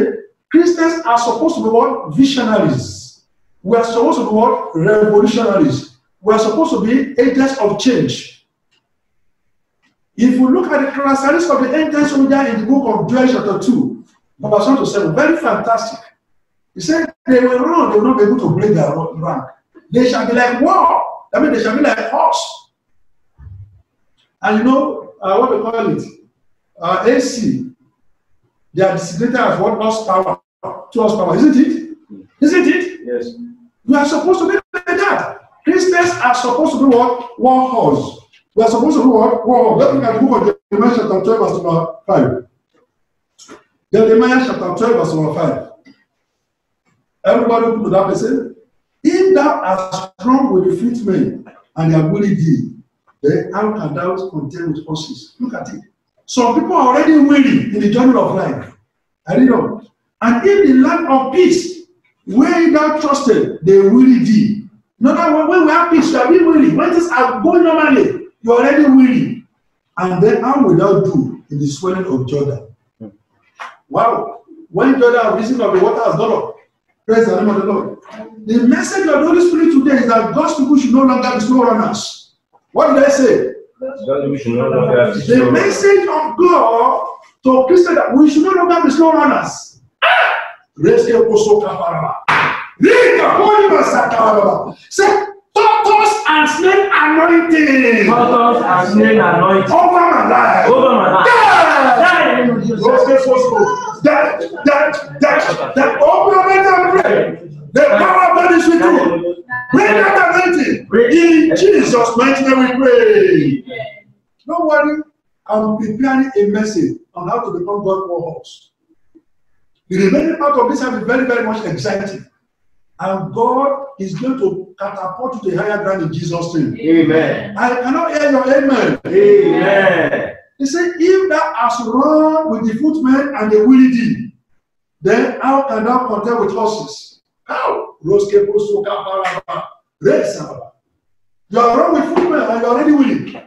Christians are supposed to be what? Visionaries. We are supposed to be what? Revolutionaries. We are supposed to be agents of change. If you look at the characteristics of the end time soldier in the book of Joel chapter two, verse one to seven, very fantastic. He said they will run, they will not be able to break their rank. They shall be like war. I mean, they shall be like horse. And you know, uh, what we call it? Uh, A C. They are designated as what? Horsepower. Two horsepower, isn't it? Isn't it? Yes. We are supposed to be like that. Christians are supposed to be what? War horse. We are supposed to be what? War horse. Let's look at the book of Jeremiah chapter twelve, verse number five. Jeremiah chapter twelve, verse number five. Everybody look to that person. If thou art strong with the fleet men and their bully thee, then how can thou contend with horses? Look at it. Some people are already weary in the journey of life. I don't know. And if the land of peace, where thou trusted, they weary thee. No, no, when we have peace, you are being weary. When things are going normally, you are already weary. And then how will thou do in the swelling of Jordan? Wow. When Jordan risen up, the water has gone up. Praise the name of the Lord. The message of the Holy Spirit today is that God's people should no longer be slow runners. What did I say? The message of God to Christians that we should no longer be slow runners. Say, tortoise and snake anointing. Tortoise and snake anointing. Over my life. Over my life. Yeah. That, that, that, that open your mouth and pray. The power of God is with you. Bring that anointing. In Jesus' mighty name we pray. Don't worry, I'm preparing a message on how to become God war horse. The remaining part of this will be very, very much exciting. And God is going to catapult you to a higher ground in Jesus' name. Amen. I cannot hear your amen. Amen. He said, if thou hast run with the footmen and the weary thee, then how can thou contend with horses? How? You are run with footmen and you are already weary.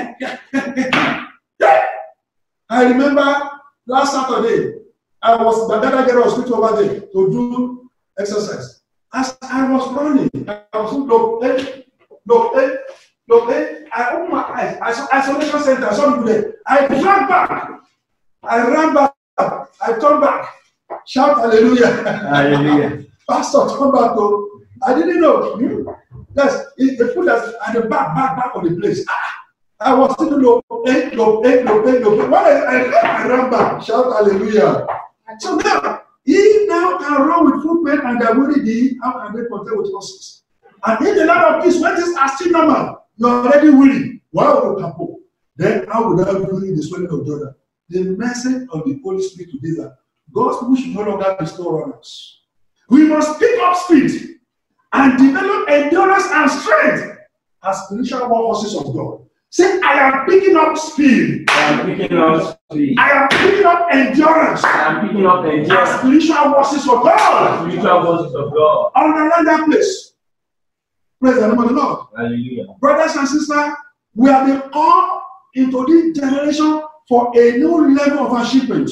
I remember last Saturday, I was the other girl was over there to do exercise. As I was running, I was look, hey, look, hey, look, hey. I opened my eyes. I saw isolation center. I saw me there. I ran back. I ran back. I turned back. Shout hallelujah. Hallelujah. Pastor, turn back. Though. I didn't know. Hmm? Yes, it, they put us at the back, back, back of the place. Ah, I was still look, hey, look, hey, look, hey, look. When I, I, I ran back. Shout hallelujah. So now, if now can run with footmen and they are weary thee, how can they contend with horses? And in the land of peace, when things are still normal, you are already weary. Why would you couple? Then how would I do in the swelling of Jordan? The message of the Holy Spirit today is that God's people should no longer be slow runners. We must pick up speed and develop endurance and strength as spiritual war horses of God. Say, I am picking up speed. I am picking up speed. I am picking up endurance. I am picking up endurance. As spiritual horses of God. Spiritual horses of God. Underline that place. Praise the name of the Lord. Hallelujah. Brothers and sisters, we have been called into this generation for a new level of achievement.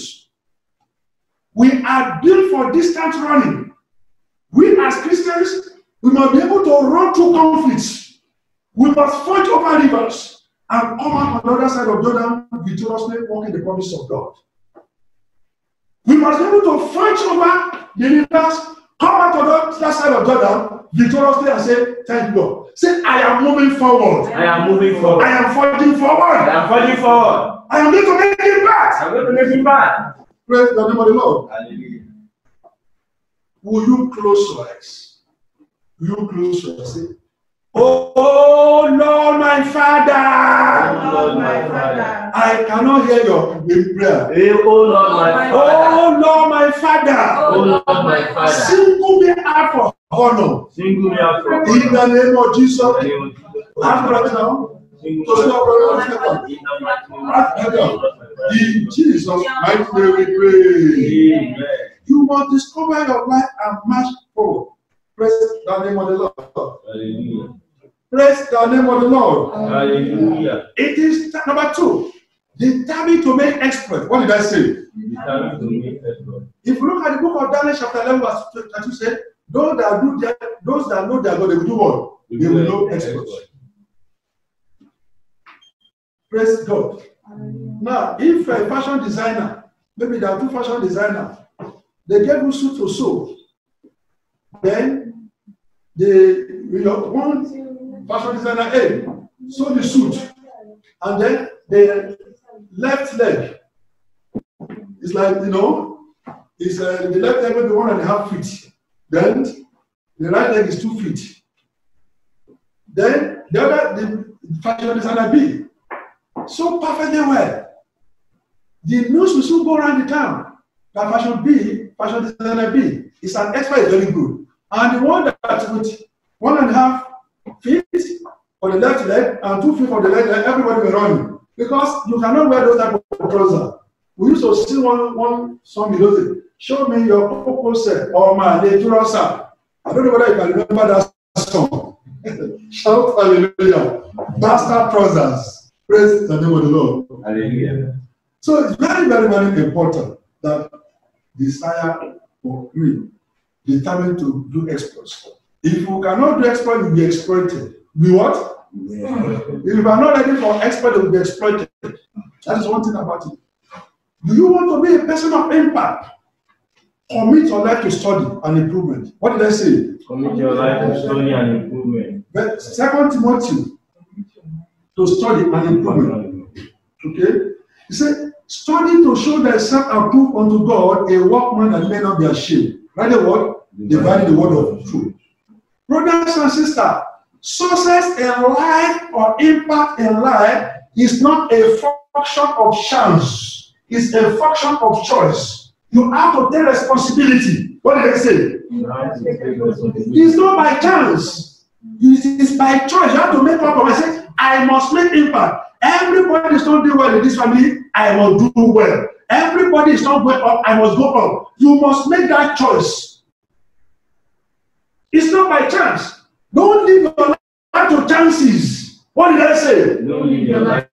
We are built for distance running. We as Christians, we must be able to run through conflicts. We must fight over rivers and come out on the other side of Jordan victoriously walking the promise of God. We must be able to fight over the rivers, come out on the other side of Jordan victoriously and say, thank God. Say, I am moving forward. I am moving forward. I am fighting forward. I am fighting forward. I am going to make it back. I am going to make it back. Praise the name of the Lord. Hallelujah. Will you close your eyes? Will you close your eyes? Say, oh Lord, my Father. Oh Lord, my Father. I cannot hear your prayer. Hey, oh Lord, my Father. Oh Lord, my Father. Oh Lord, my Father. Single me out for honor. Single me out for honor. In the name of Jesus. In the name of Jesus. Ask right now. Single me out. In Jesus' mighty name we pray. Amen. You must discover your life and march forward. Praise the name of the Lord. Hallelujah. Praise the name of the Lord. Hallelujah. It is number two. Determined to make exploit. What did I say? Determined to make exploit. If you look at the book of Daniel, chapter eleven, verse thirty-two, say, those that do their, those that know their God, they will do what? They will know exploit. Praise God. Now, if a fashion designer, maybe there are two fashion designers, they get you suit to sew, then they, you know, one fashion designer A sew the suit, and then the left leg is like, you know, is uh, the left leg will be one and a half feet, then the right leg is two feet. Then the other, the fashion designer B, so perfectly well. The news will soon go around the town that fashion B, fashion designer B, is an expert, is very good. And the one that with one and a half feet for the left leg and two feet for the left leg, everybody will run. Because you cannot wear those type of trousers. We used to see one, one song music. Show me your popo set or my trouser. I don't know whether you can remember that song. Shout hallelujah. Bastard trousers. Praise the name of the Lord. Hallelujah. So it's very, very, very important that desire for me, determined to do exploits. If you cannot do exploit, you will be exploited. Be what? Yeah. If you are not ready for exploit, you will be exploited. That is one thing about it. Do you want to be a person of impact? Commit your life to study and improvement. What did I say? Commit your life to study and improvement. But Second Timothy, to study and improvement. Okay? He said, study to show thyself approved unto God, a workman that may not be ashamed. Rather what? Dividing the word of truth. Brothers and sisters, success in life or impact in life is not a function of chance. It's a function of choice. You have to take responsibility. What did I say? It's not by chance. It's by choice. You have to make up and say, I must make impact. Everybody is not doing well in this family. I must do well. Everybody is not going up. I must go up. You must make that choice. It's not by chance. Don't live your life to chances. What did I say? Don't live your life.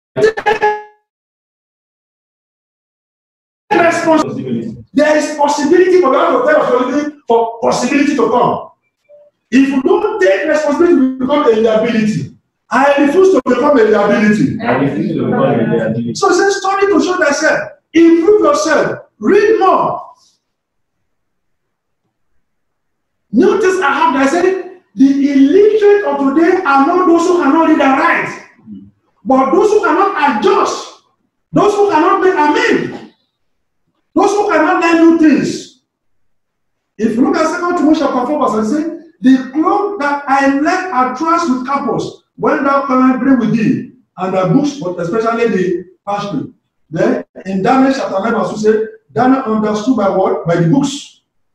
Responsibility. There is possibility for God to tell us for possibility to come. If you don't take responsibility, you become a liability. I refuse to become a liability. I refuse to become a liability. So it says, study to show thyself. Improve yourself. Read more. Notice I have I said, the illiterate of today are not those who cannot read and write, but those who cannot adjust, those who cannot make amend, those who cannot learn new things. If you look at Second Timothy chapter four, verse and say, the cloak that I left at Troas with Carpus, when thou comest bring with thee, and the books, but especially the passion. Then in Daniel chapter nine, verse two say, Daniel understood by what? By the books.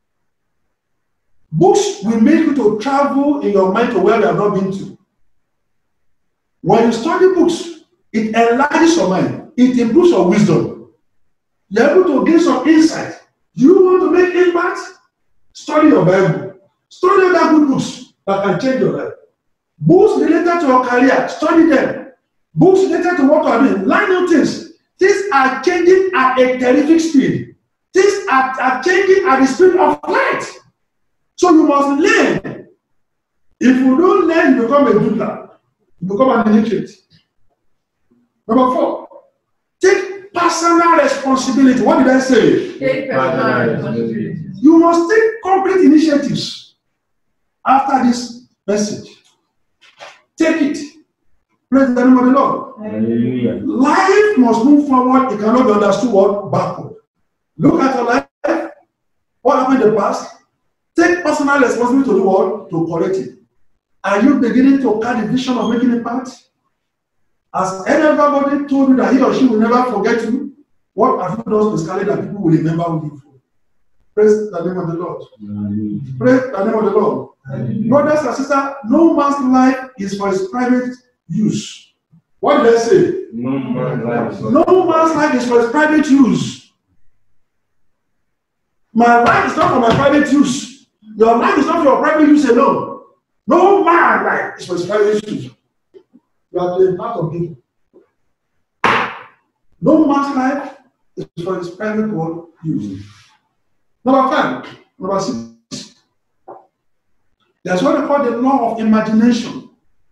Books will make you to travel in your mind to where you have not been to. When you study books, it enlarges your mind. It improves your wisdom. You're able to gain some insight. You want to make impact? Study your Bible. Study other good books that can change your life. Books related to your career, study them. Books related to what you are doing, learn new things. Things are changing at a terrific speed. Things are, are changing at the speed of light. So you must learn. If you don't learn, you become a doodler. You become an illiterate. Number four, take personal responsibility. What did I say? Take personal responsibility. You must take concrete initiatives after this message. Take it. Praise the name of the Lord. Hallelujah. Life must move forward. It cannot be understood what backward. Look at your life. What happened in the past? Take personal responsibility to do what? To correct it. Are you beginning to carry the vision of making impact? Has anybody told you that he or she will never forget you? What have you done specifically that people will remember you for? Praise the name of the Lord. Mm-hmm. Praise the name of the Lord. Mm-hmm. Brothers and sisters, no man's life is for his private use. What did I say? No man's life is, no man's life is for his private use. My life is not for my private use. Your life is not for your private use alone. No man's life is for his private use. You are the part of people. No man's life is for his private world use. Number five, number six. That's what they call the law of imagination.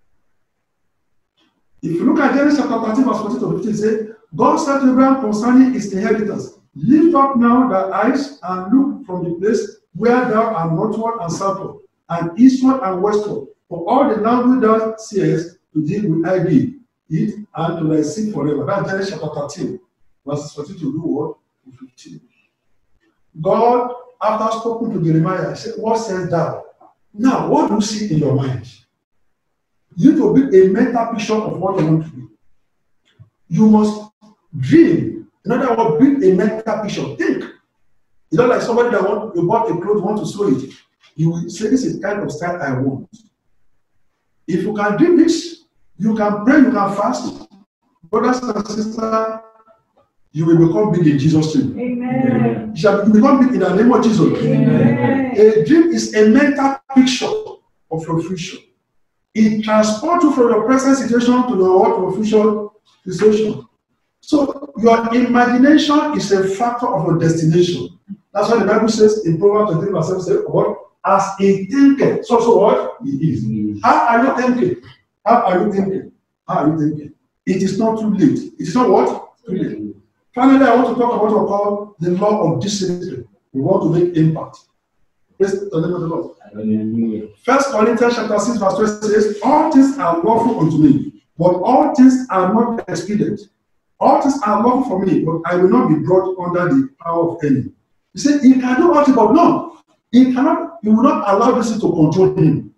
If you look at Genesis chapter thirteen, verse fourteen to fifteen, it says, God said to Abraham concerning his inheritance, lift up now thy eyes and look from the place where thou art northward and southward, and eastward and westward. For all the land which thou seest, to thee will I give it, and to thy seed forever. That's Genesis chapter thirteen, verses fourteen to do what? To fifteen. God, after spoken to Jeremiah, said, what says thou? Now, what do you see in your mind? You need to build a mental picture of what you want to do. You must dream. In other words, build a mental picture. Think. You know, like somebody that want, you bought a clothes, want to sew it. You will say, this is the kind of style I want. If you can do this, you can pray, you can fast. Brothers and sisters, you will become big in Jesus' name. Amen. You shall become big in the name of Jesus. Amen. A dream is a mental picture of your future. It transports you from your present situation to your future situation. So your imagination is a factor of your destination. That's why the Bible says in Proverbs twenty-three verse seven, says, what? As a thinker, so so what? It is. How are you thinking? How are you thinking? How are you thinking? It is not too late. It is not what? Too late. Finally, I want to talk about what we call the law of discipline. We want to make impact. Praise the name of the Lord. Hallelujah. First Corinthians chapter six verse twelve says, all things are lawful unto me, but all things are not expedient. All things are lawful for me, but I will not be brought under the power of any. He said, he can do all things, but no, he cannot, he will not allow this to control him.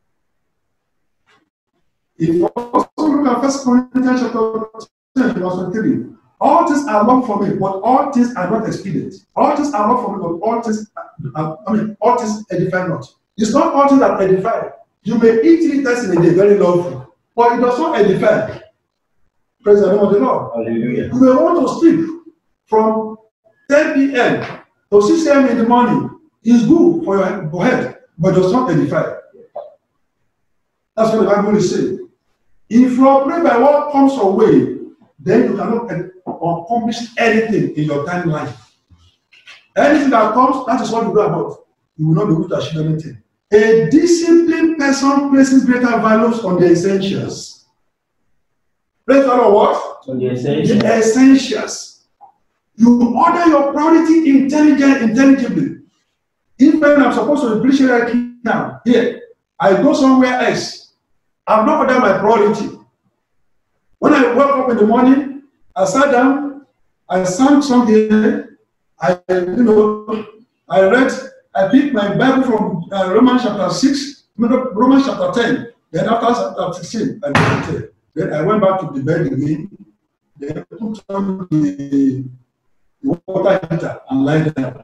If you also look at First Corinthians chapter ten verse twenty-three, all things are lawful for me, but all things are not expedient. All things are lawful for me, but all things, are, I mean, all things edify not. It's not all things that edify. You may eat three times in a day, very lawful, but it does not edify. Praise the name of the Lord. Hallelujah. You may want to sleep from ten p m to six a m in the morning. It's good for your head, but does not edify. That's what the Bible is saying. If you operate by what comes your way, then you cannot accomplish anything in your timeline. Anything that comes, that is what you go about. You will not be able to achieve anything. A disciplined person places greater values on the essentials. Praise the Lord, what? So the essential. The essentials. You order your priority intelligent, intelligibly. If when I'm supposed to be preaching right now, here, I go somewhere else. I've not ordered my priority. When I woke up in the morning, I sat down, I sang something, I, you know, I read, I picked my Bible from uh, Romans chapter six, Romans chapter ten, then after chapter sixteen, I meditated. Then I went back to the bed again, then I put on the, the water heater and light down.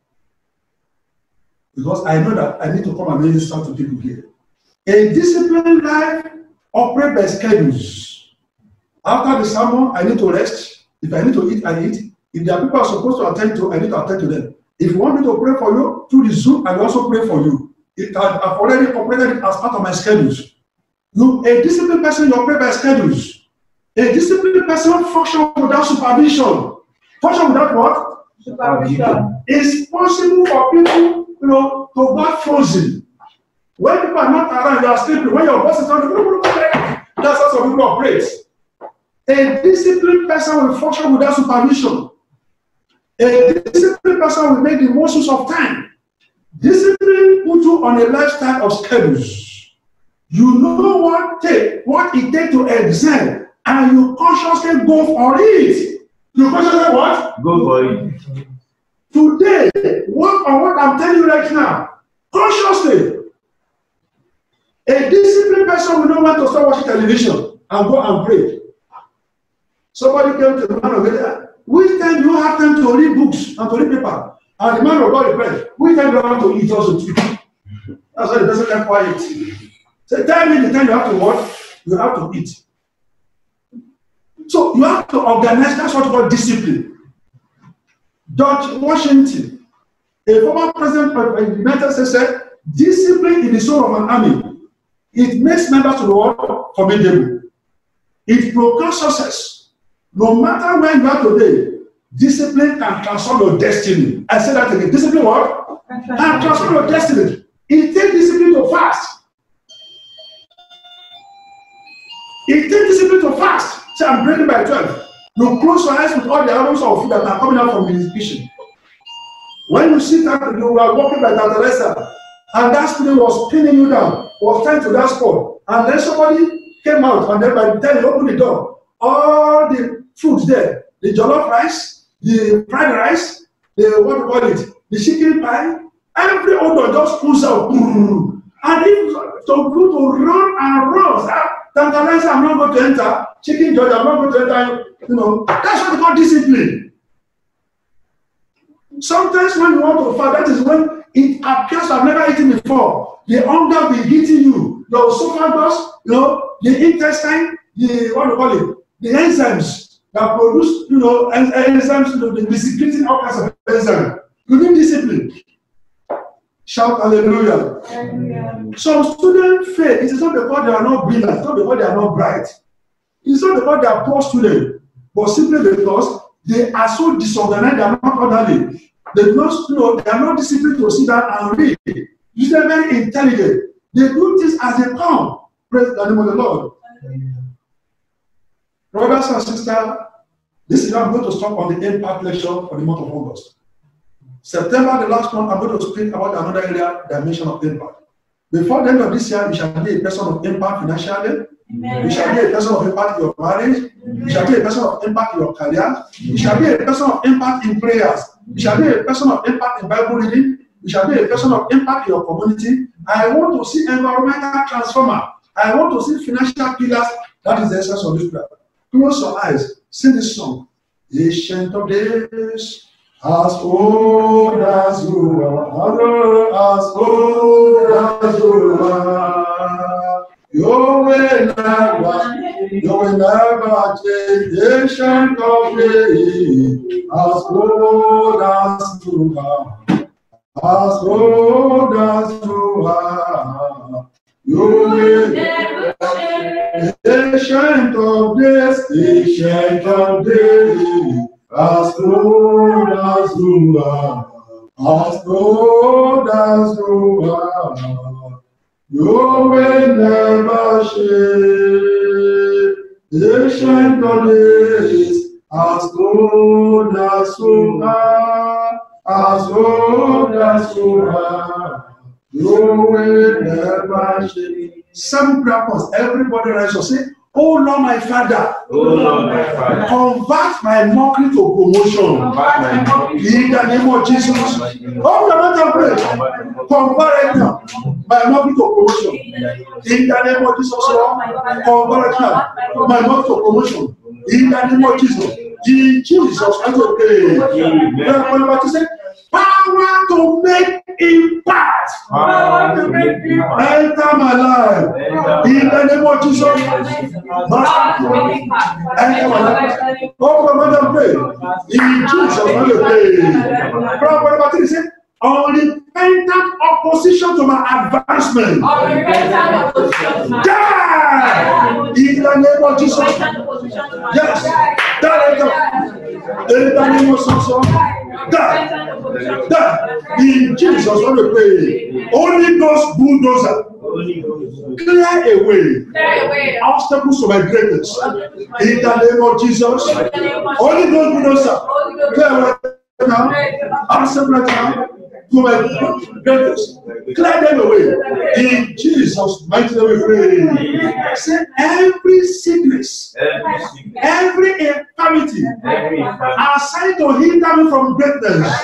Because I know that I need to come and minister to people here. A disciplined life operates by schedules. After the sermon, I need to rest. If I need to eat, I eat. If there are people I'm supposed to attend to, I need to attend to them. If you want me to pray for you, through the Zoom, I will also pray for you. It, I've already operated it as part of my schedules. You, a disciplined person, you operate by schedules. A disciplined person functions without supervision. Function without what? Supervision. It's possible for people, you know, to go frozen. When people are not around, you are sleeping. When your boss is on, that's how some people operate. A disciplined person will function without supervision. A disciplined person will make the most use of time. Discipline puts you on a lifestyle of schedules. You know what take, what it takes to excel, and you consciously go for it. You consciously what? Go for it. Today, work on what I'm telling you right now. Consciously. A disciplined person will know when to start watching television and go and pray. Somebody came to the man of God. Which time do you have time to read books and to read paper? And the man of God replied, which time do you have to eat also too? That's why the person kept quiet. So tell me the time you have to what? You have to eat. So you have to organize. That's what we call discipline. George Washington, a former president of the United States, said, discipline is the soul of an army. It makes members to the world formidable. It procures success. No matter where you are today, discipline can transform your destiny. I say that again. Discipline what? Can transform your destiny. It takes discipline to fast. It takes discipline to fast. Say, I'm breaking by twelve. You close your eyes with all the arrows of food that are coming out from the institution. When you sit down, you are walking by Tanta, and that spirit was pinning you down, was tied to that spot, and then somebody came out, and then by the time you open the door, all the foods there, the jollof rice, the fried rice, the what do you call it, the chicken pie, every odor just pulls out. And if to go to run and run, Tantalizer, I'm not going to enter, chicken judge, I'm not going to enter, you know, that's what they call discipline. Sometimes when you want to fast, that is when it appears to have never eaten before. The hunger will be hitting you. Your esophagus, you know, the intestine, the what do you call it? The enzymes that produce, you know, enzymes, you know, the secreting all kinds of enzymes. You need discipline. Shout hallelujah. Hallelujah. Some students fail. It is not because they are not brilliant, it's not because they are not bright. It's not because they are poor students, but simply because they are so disorganized, they are not orderly. They do not, you know, they are not disciplined to sit down and read. They are very intelligent. They do things as they come. Praise the name of the Lord. Brothers and sisters, this is how I'm going to stop on the impact lecture for the month of August. September, the last month, I'm going to speak about another area, dimension of impact. Before the end of this year, you shall be a person of impact financially. Amen. You shall be a person of impact in your marriage. Amen. You shall be a person of impact in your career. You shall be a person of impact in prayers. You shall be a person of impact in Bible reading. You shall be a person of impact in your community. I want to see environmental transformer. I want to see financial pillars. That is the essence of this prayer. Close your eyes. Sing this song. Ancient of days, as old as you are, as old as you are, you will never, you will never change. Ancient of days, as old as you are, as old as you are, you will never change. Ancient of days, ancient of days, as old as you are, as old as you are, you will never change. Ancient of days, as old as you are, as old as you are, you will never change. Some purpose, everybody rise and say, oh Lord, my Father, Oh Lord, my Father, convert my mockery to promotion. convert my mockery In the name of Jesus. Oh, the matter pray. Convert it now. My mockery to promotion. In the name of Jesus, Lord. Convert it now. My mockery to promotion. In the name of Jesus. In Jesus, I will pray. Amen. Power to make impact. Power to make impact. Enter my life. In the name of Jesus. Enter my life. Oh, come on and pray. In Jesus, I will pray. Prophet said, unrepentant opposition to my advancement. Die! In the name of Jesus. Yes. Die. In the name of Jesus. Die. Die. In Jesus, I will pray. Only those bulldozer clear away obstacles to my greatness. In the name of Jesus. Only those bulldozer clear away now. Answer right now. To my greatness. Clear them away. In Jesus' mighty name we pray. Say every sickness, every infirmity assigned to hinder me from greatness.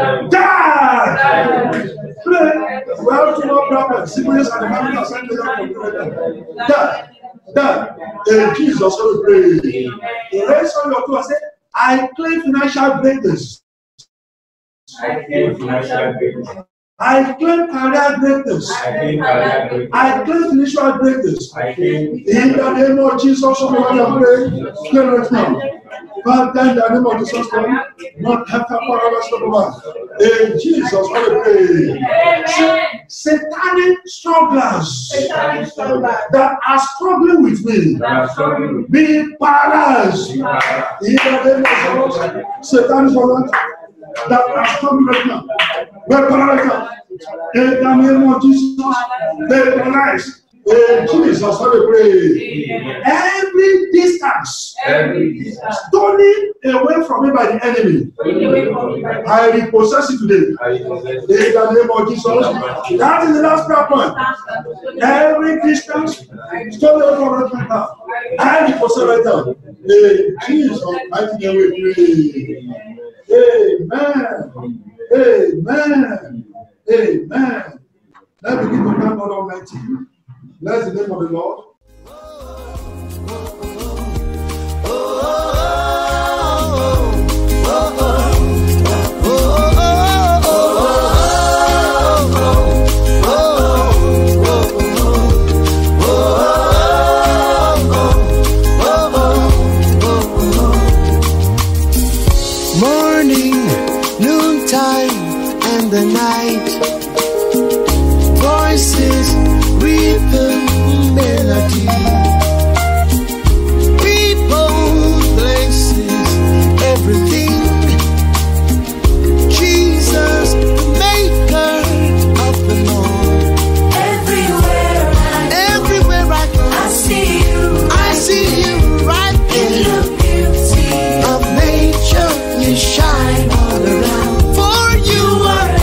Die! Pray. Well, to no problem. Sickness and infirmity assigned to hinder me from greatness. Die! Die! In Jesus' name we pray. Raise on your two and say, I claim financial greatness. I claim financial greatness. I claim career greatness. I claim career greatness. I claim spiritual greatness. I claim in the name of Jesus, somebody pray. Claim right now. Father, in the name of Jesus, not have a power. In Jesus, I pray. Satanic strugglers that are struggling with me, be paralyzed. In the name of Jesus, Satanic strugglers that are struggling right now, be paralyzed. In the name of Jesus, be paralyzed. In Jesus, I pray. Every distance, Every distance stolen away from me by the enemy, I repossess it today. I possess In the name of Jesus. That is the last prayer point. Every distance stolen away from me right now, I repossess right now. In Jesus' mighty name we pray. Amen. Amen. Amen. Let's begin to thank God Almighty. Bless the name of the Lord. Morning, noontime, and the night. Voices, rhythm, melody. People, places, everything. Jesus, the maker of them all. Everywhere I go, Everywhere I go, I see you. I see you right In in the beauty of nature. You shine all around. For you are